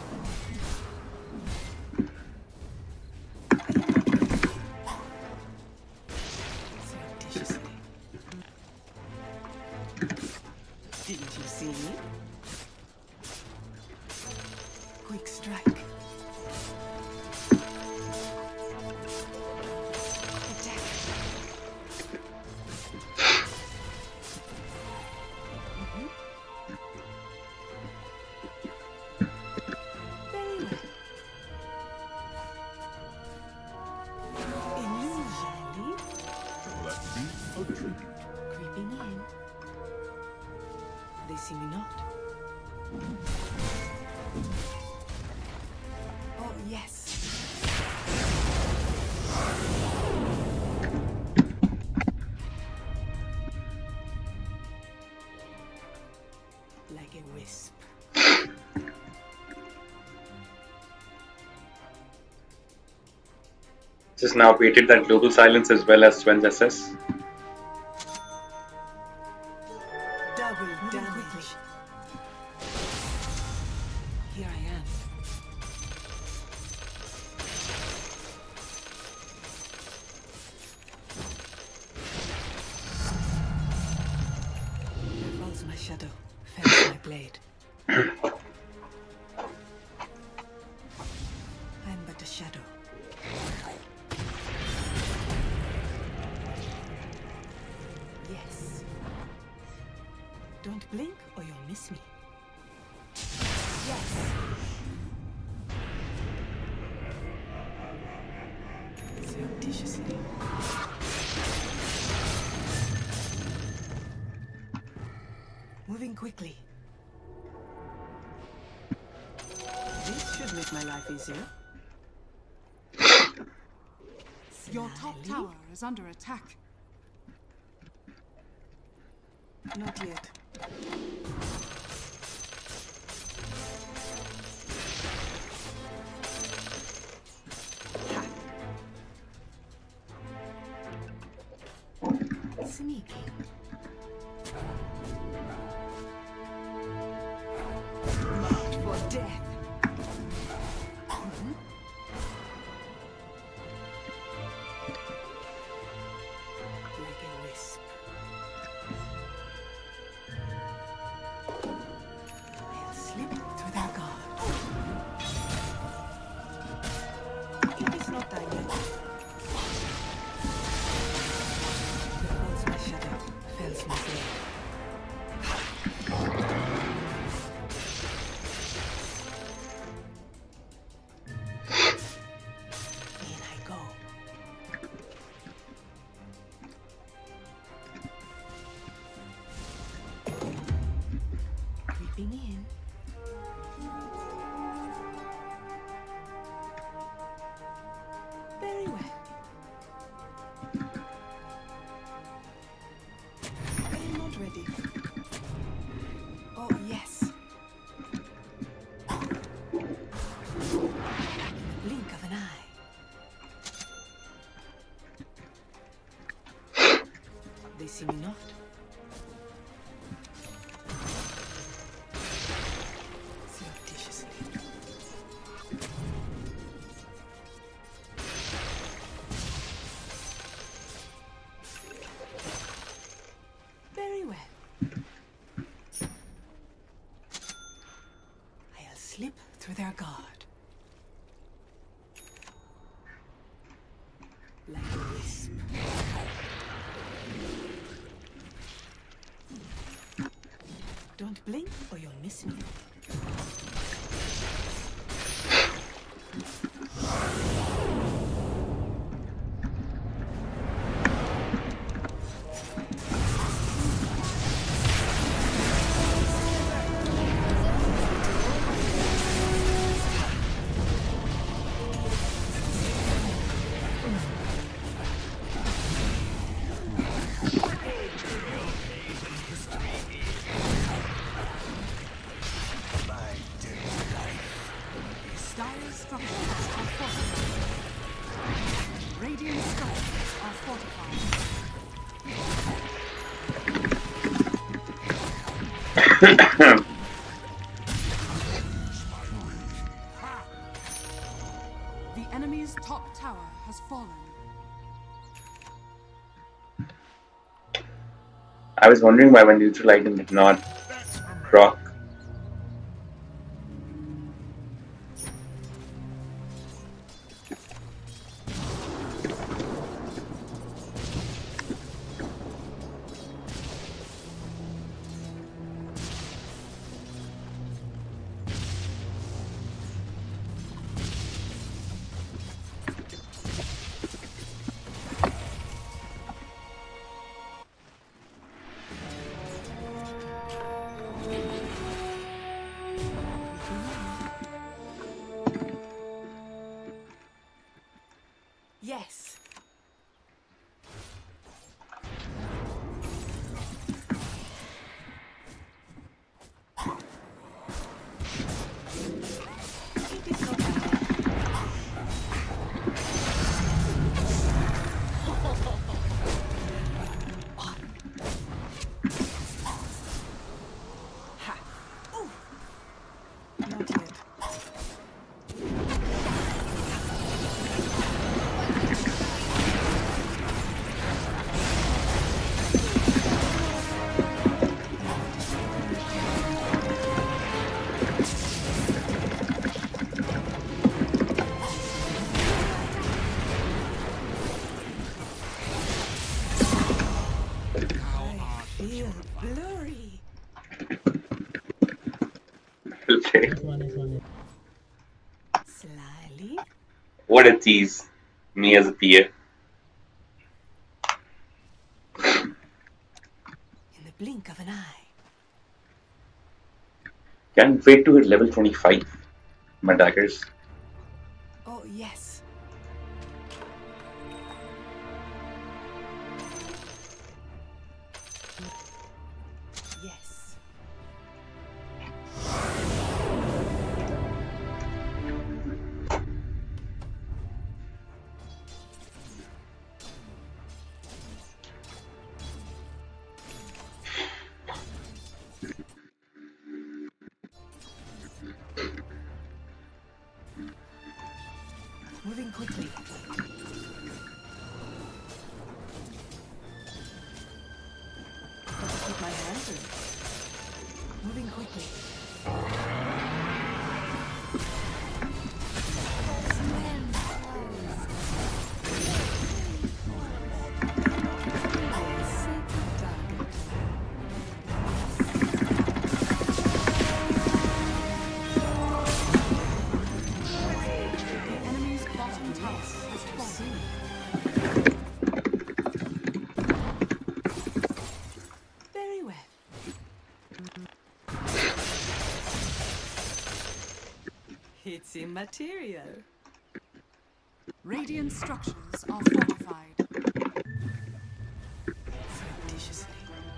Surreptitiously. Didn't you see me? Quick strike. Attack. Mhm. Very well. Illusionally. Creeping in. They see me not. Oh, yes. Like a wisp. Just now baited that global silence as well as Sven's S S. Double damage. Here I am. There falls my shadow, fells my blade. I'm but a shadow. Yes. Don't blink or you'll miss me. Yes. Moving quickly. This should make my life easier. Your top Slyly. tower is under attack. Not yet. Ha. Sneaky. Marked for death. Mhm. Like a wisp. I'll slip through their guard. It is not time yet. The false my shadow fells my blade. In I go. Creeping in. Very well. I am not ready. Oh, yes. Blink of an eye. They see me not. Surreptitiously. Very well. I'll slip through their guard. Like a wisp. Don't blink or you'll miss me. Dire structures are fortified. Radiant structures are fortified. The enemy's top tower has fallen. I was wondering why my neutral item did not proc. Yes. It is not bad. Ha. Ooh. Not yet. I feel blurry. Okay. Slyly. What a tease. Me as a P A. blink of an eye. Can't wait to hit level twenty-five. My daggers. Oh, yes. Yes. Moving quickly. Got to keep my hands in. Moving quickly. Enemy's bottom tower has fallen. Very well. It's immaterial. Radiant structures are fortified. Surreptitiously.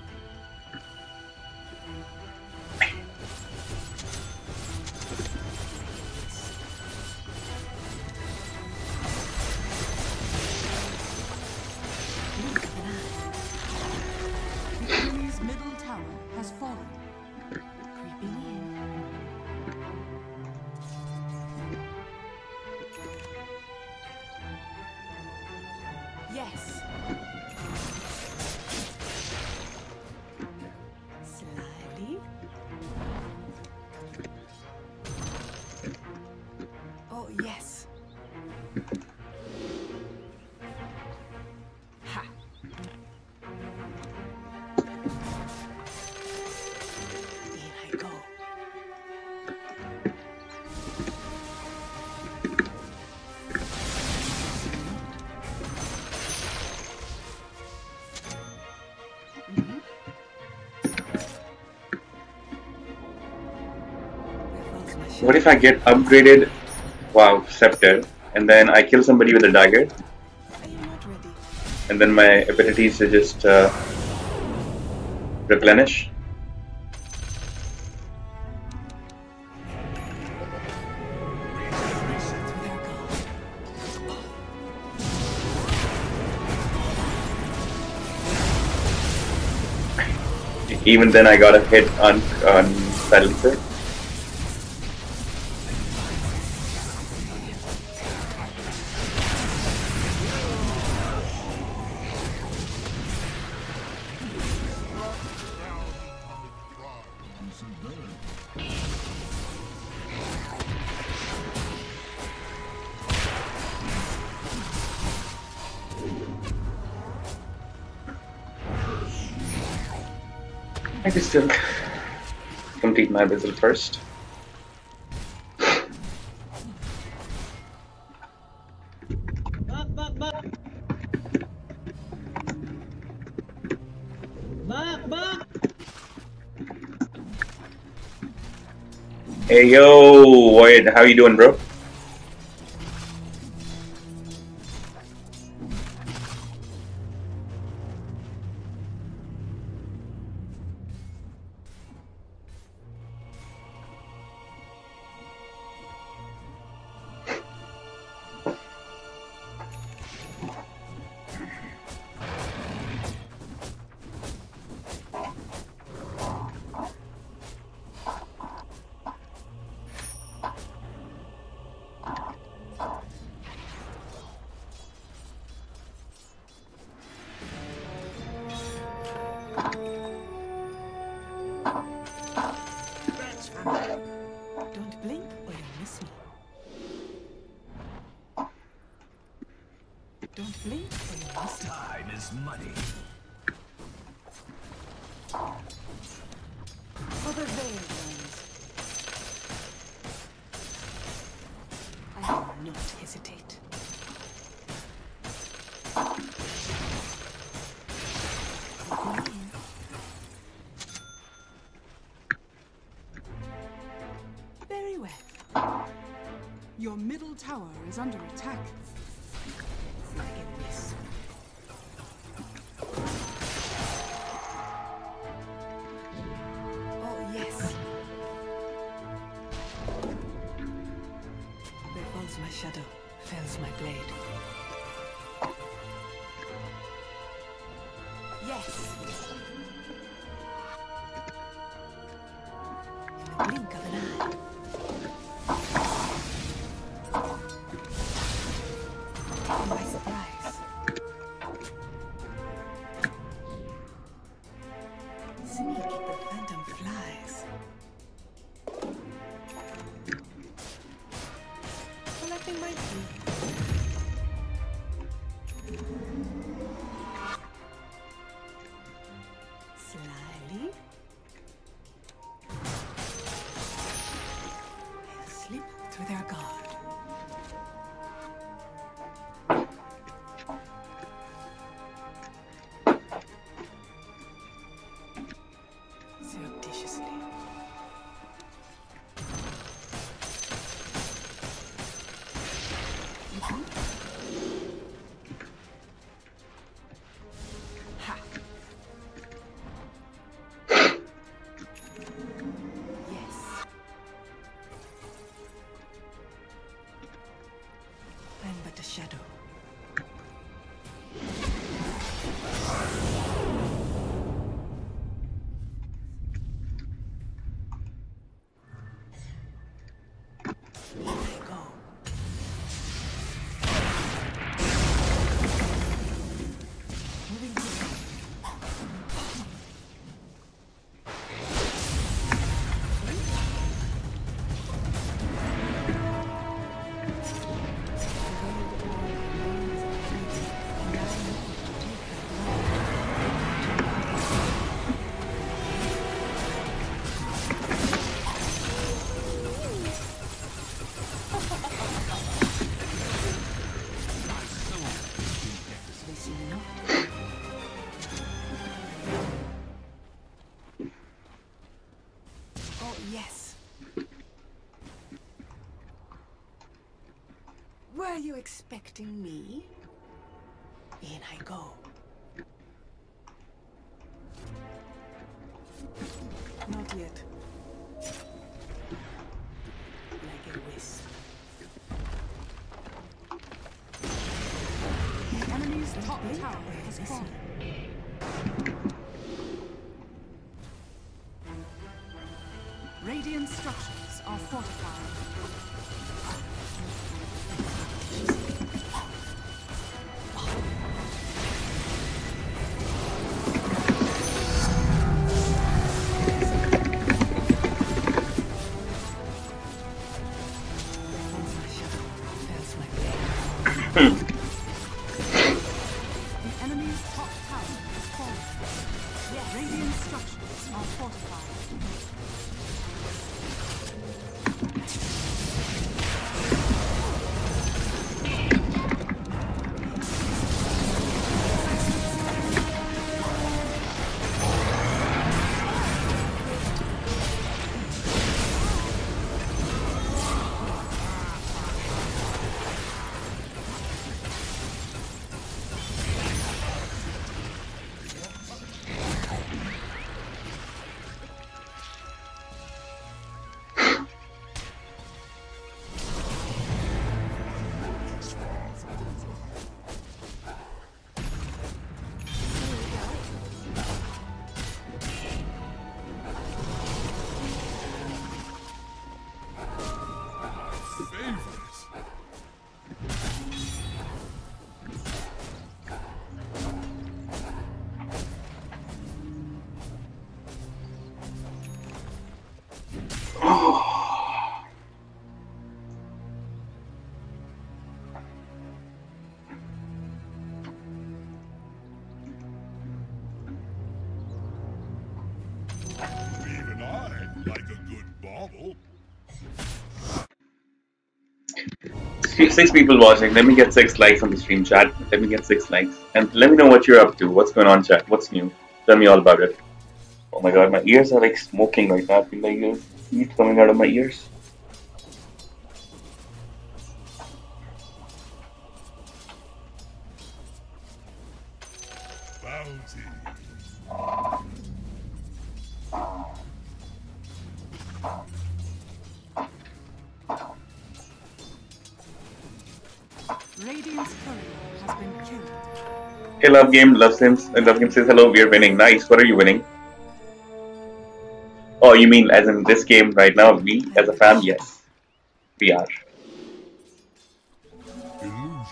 Blink of an eye. The enemy's middle tower has fallen. Creeping in. Yes. Slyly. Oh, yes. Ha. In I go. Where falls my shadow? What if I get upgraded? Wow, scepter, and then I kill somebody with a dagger, I am not ready. and then my abilities to just uh, replenish. Through their guard. Even then, I got a hit on on silencer. I can still complete my whistle first. Buck, buck, buck. Buck, buck. Hey yo, Void, how you doing, bro? Don't blink or you'll miss me. Don't blink or you'll miss me. Time is money. For the veiled ones. I will not hesitate. Creeping in. middle tower is under attack. Like a wisp. Oh, yes. Where falls my shadow, fells my blade. Yes. In the blink of an eye. By surprise. Sneak, the phantom flies. Collecting my tea. Slyly. They'll slip through their guard. Surreptitiously. Mhm. Ha. Yes. I'm but a shadow. Here I go. Moving quickly. Listen enough. Oh, yes. Were you expecting me? In I go. Not yet. Like a wisp. The enemy's top tower has fallen. Radiant structures are fortified. Falls my shadow, fells my blade. The enemy's top tower has fallen. Radiant structures are fortified. Even I like a good bauble. Six people watching. Let me get six likes on the stream chat. Let me get six likes. And let me know what you're up to. What's going on, chat? What's new? Tell me all about it. Oh my god, my ears are like smoking right now. I feel like there's heat coming out of my ears. bounty. Radiant's courier has been killed. Hey, Love Game, Love Sims, and Love Game says hello. We are winning. Nice. What are you winning? Oh, you mean as in this game right now? We as a fam, yes, we are. Illusion.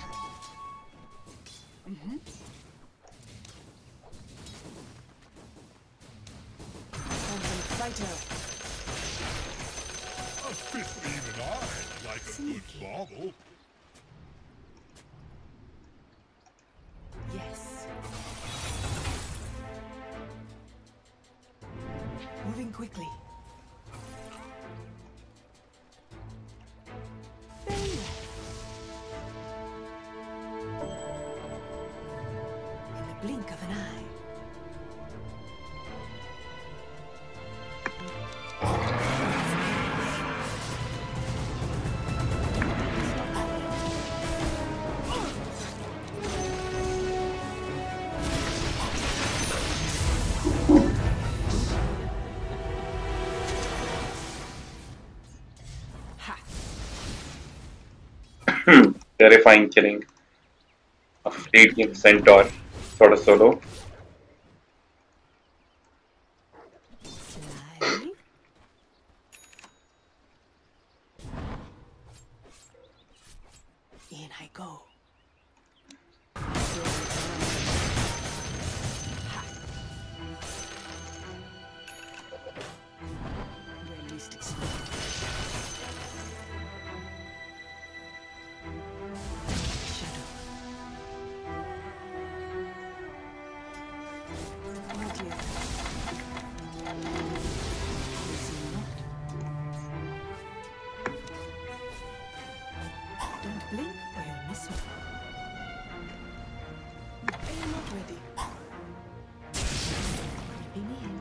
Fighter. A fifth even I like a good bauble. Yes. Moving quickly. Very well. In the blink of an eye. Terrifying killing of late game Centaur, sort of solo. Slyly. In I go. Where least expected. Shadow. Not yet. See not. Don't blink or you'll miss me. I am not ready. Creeping in.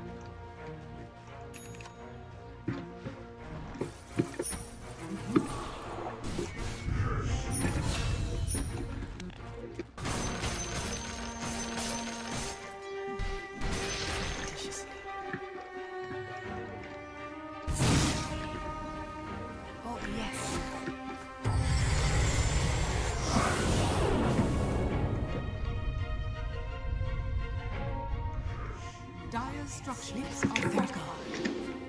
Viciously. Oh, yes. Dire structures are fortified.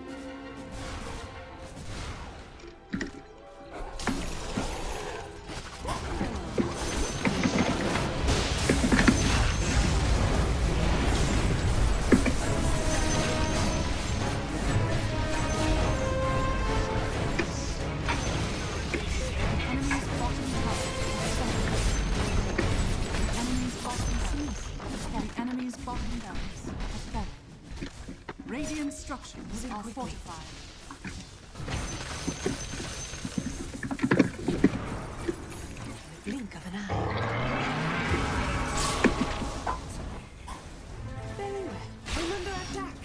Enemy's bottom tower has fallen. Enemy's bottom barracks has fallen. Enemy's bottom barracks has fallen. Radiant structures are fortified. The blink of an eye. Very well. I'm under attack.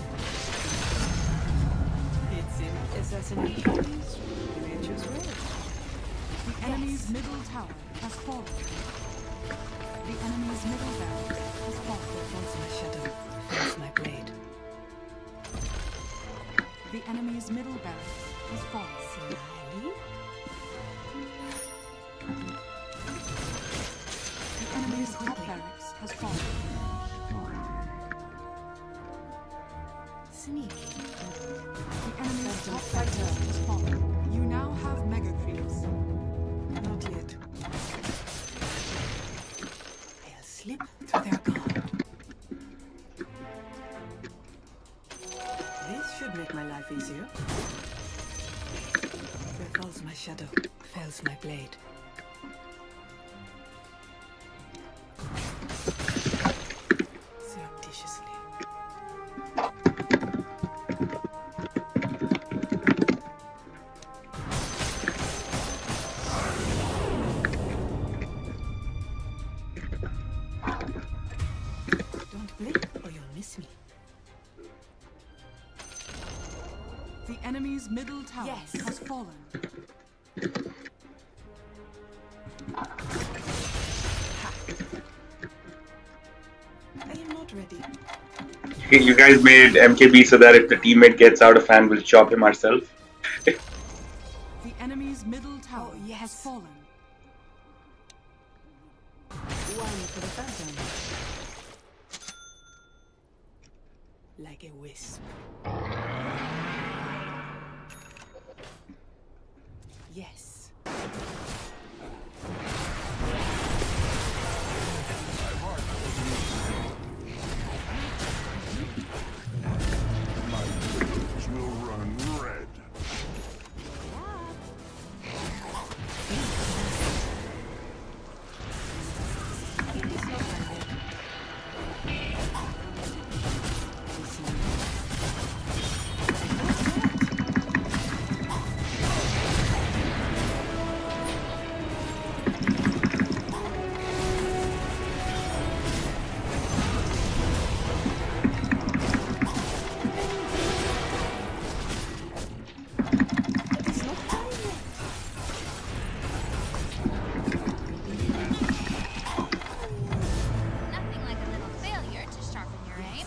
It's in assassination. Nature's way. The enemy's middle tower has fallen. The enemy's middle barracks has fallen. Falls my shadow. Falls my blade. The enemy's middle barracks has fallen. Slyly. The enemy's top barracks has fallen. Sneaky. The enemy's top barracks has fallen. You now have mega creeps. Not yet. I'll slip through their guard. This should make my life easier. Where falls my shadow, fells my blade. Surreptitiously. Don't blink or you'll miss me. The enemy's middle tower Yes. has fallen. You guys made M K B so that if the teammate gets out, a fan will chop him ourselves. The enemy's middle tower Oh, yes. has fallen. One for the phantom. Like a wisp. Yes. Will run red. Nothing like a little failure to sharpen your aim.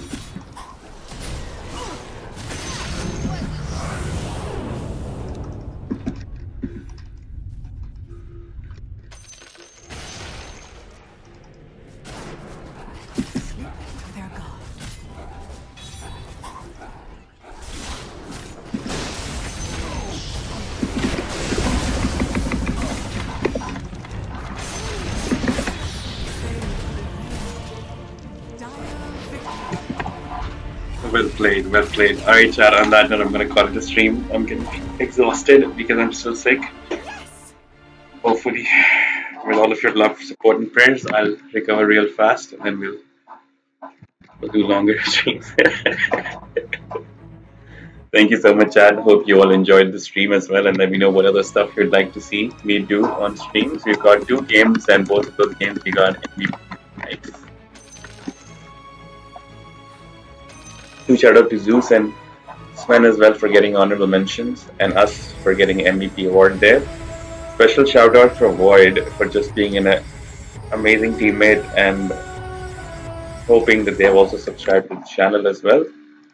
To their god. Dire victory. Well played, well played. Alright, chat, on that note, I'm gonna call it a stream. I'm getting exhausted because I'm still sick. Hopefully, with all of your love, support, and prayers, I'll recover real fast and then we'll, we'll do longer streams. Thank you so much, chat. Hope you all enjoyed the stream as well, and let me know what other stuff you'd like to see me do on streams. We've got two games, and both of those games we got M V P. Nice. Huge shout out to Zeus and Sven as well for getting honorable mentions, and us for getting M V P award there. Special shout out for Void for just being an amazing teammate and hoping that they have also subscribed to the channel as well.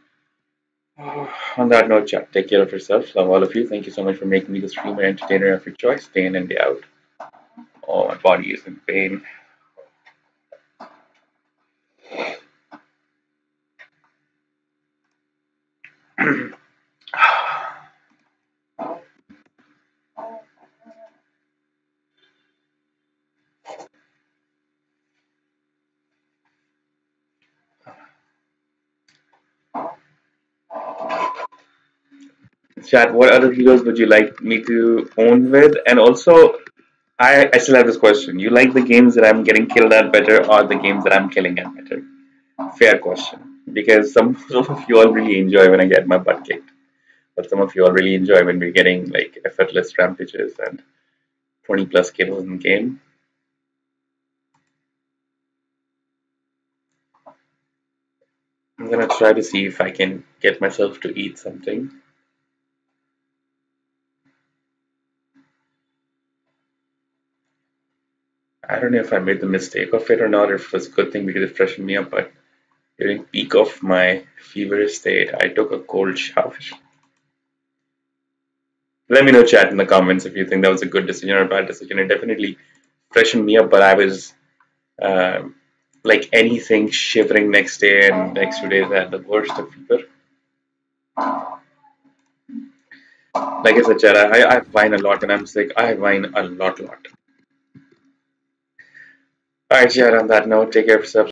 On that note, chat, take care of yourself. Love all of you. Thank you so much for making me the streamer entertainer of your choice, day in and day out. Oh, my body is in pain. Chat, what other heroes would you like me to own with? And also, I, I still have this question. You like the games that I'm getting killed at better or the games that I'm killing at better? Fair question. Because some, some of you all really enjoy when I get my butt kicked. But some of you all really enjoy when we're getting like effortless rampages and twenty plus kills in the game. I'm gonna try to see if I can get myself to eat something. I don't know if I made the mistake of it or not, or if it was a good thing because it freshened me up, but during peak of my feverish state, I took a cold shower. Let me know, chat, in the comments if you think that was a good decision or a bad decision. It definitely freshened me up, but I was um, like anything shivering next day, and next two days I had the worst of fever. Like I said, chat, I, I whine a lot and I'm sick. I whine a lot, lot. Alright, chat, on that note, take care of yourself.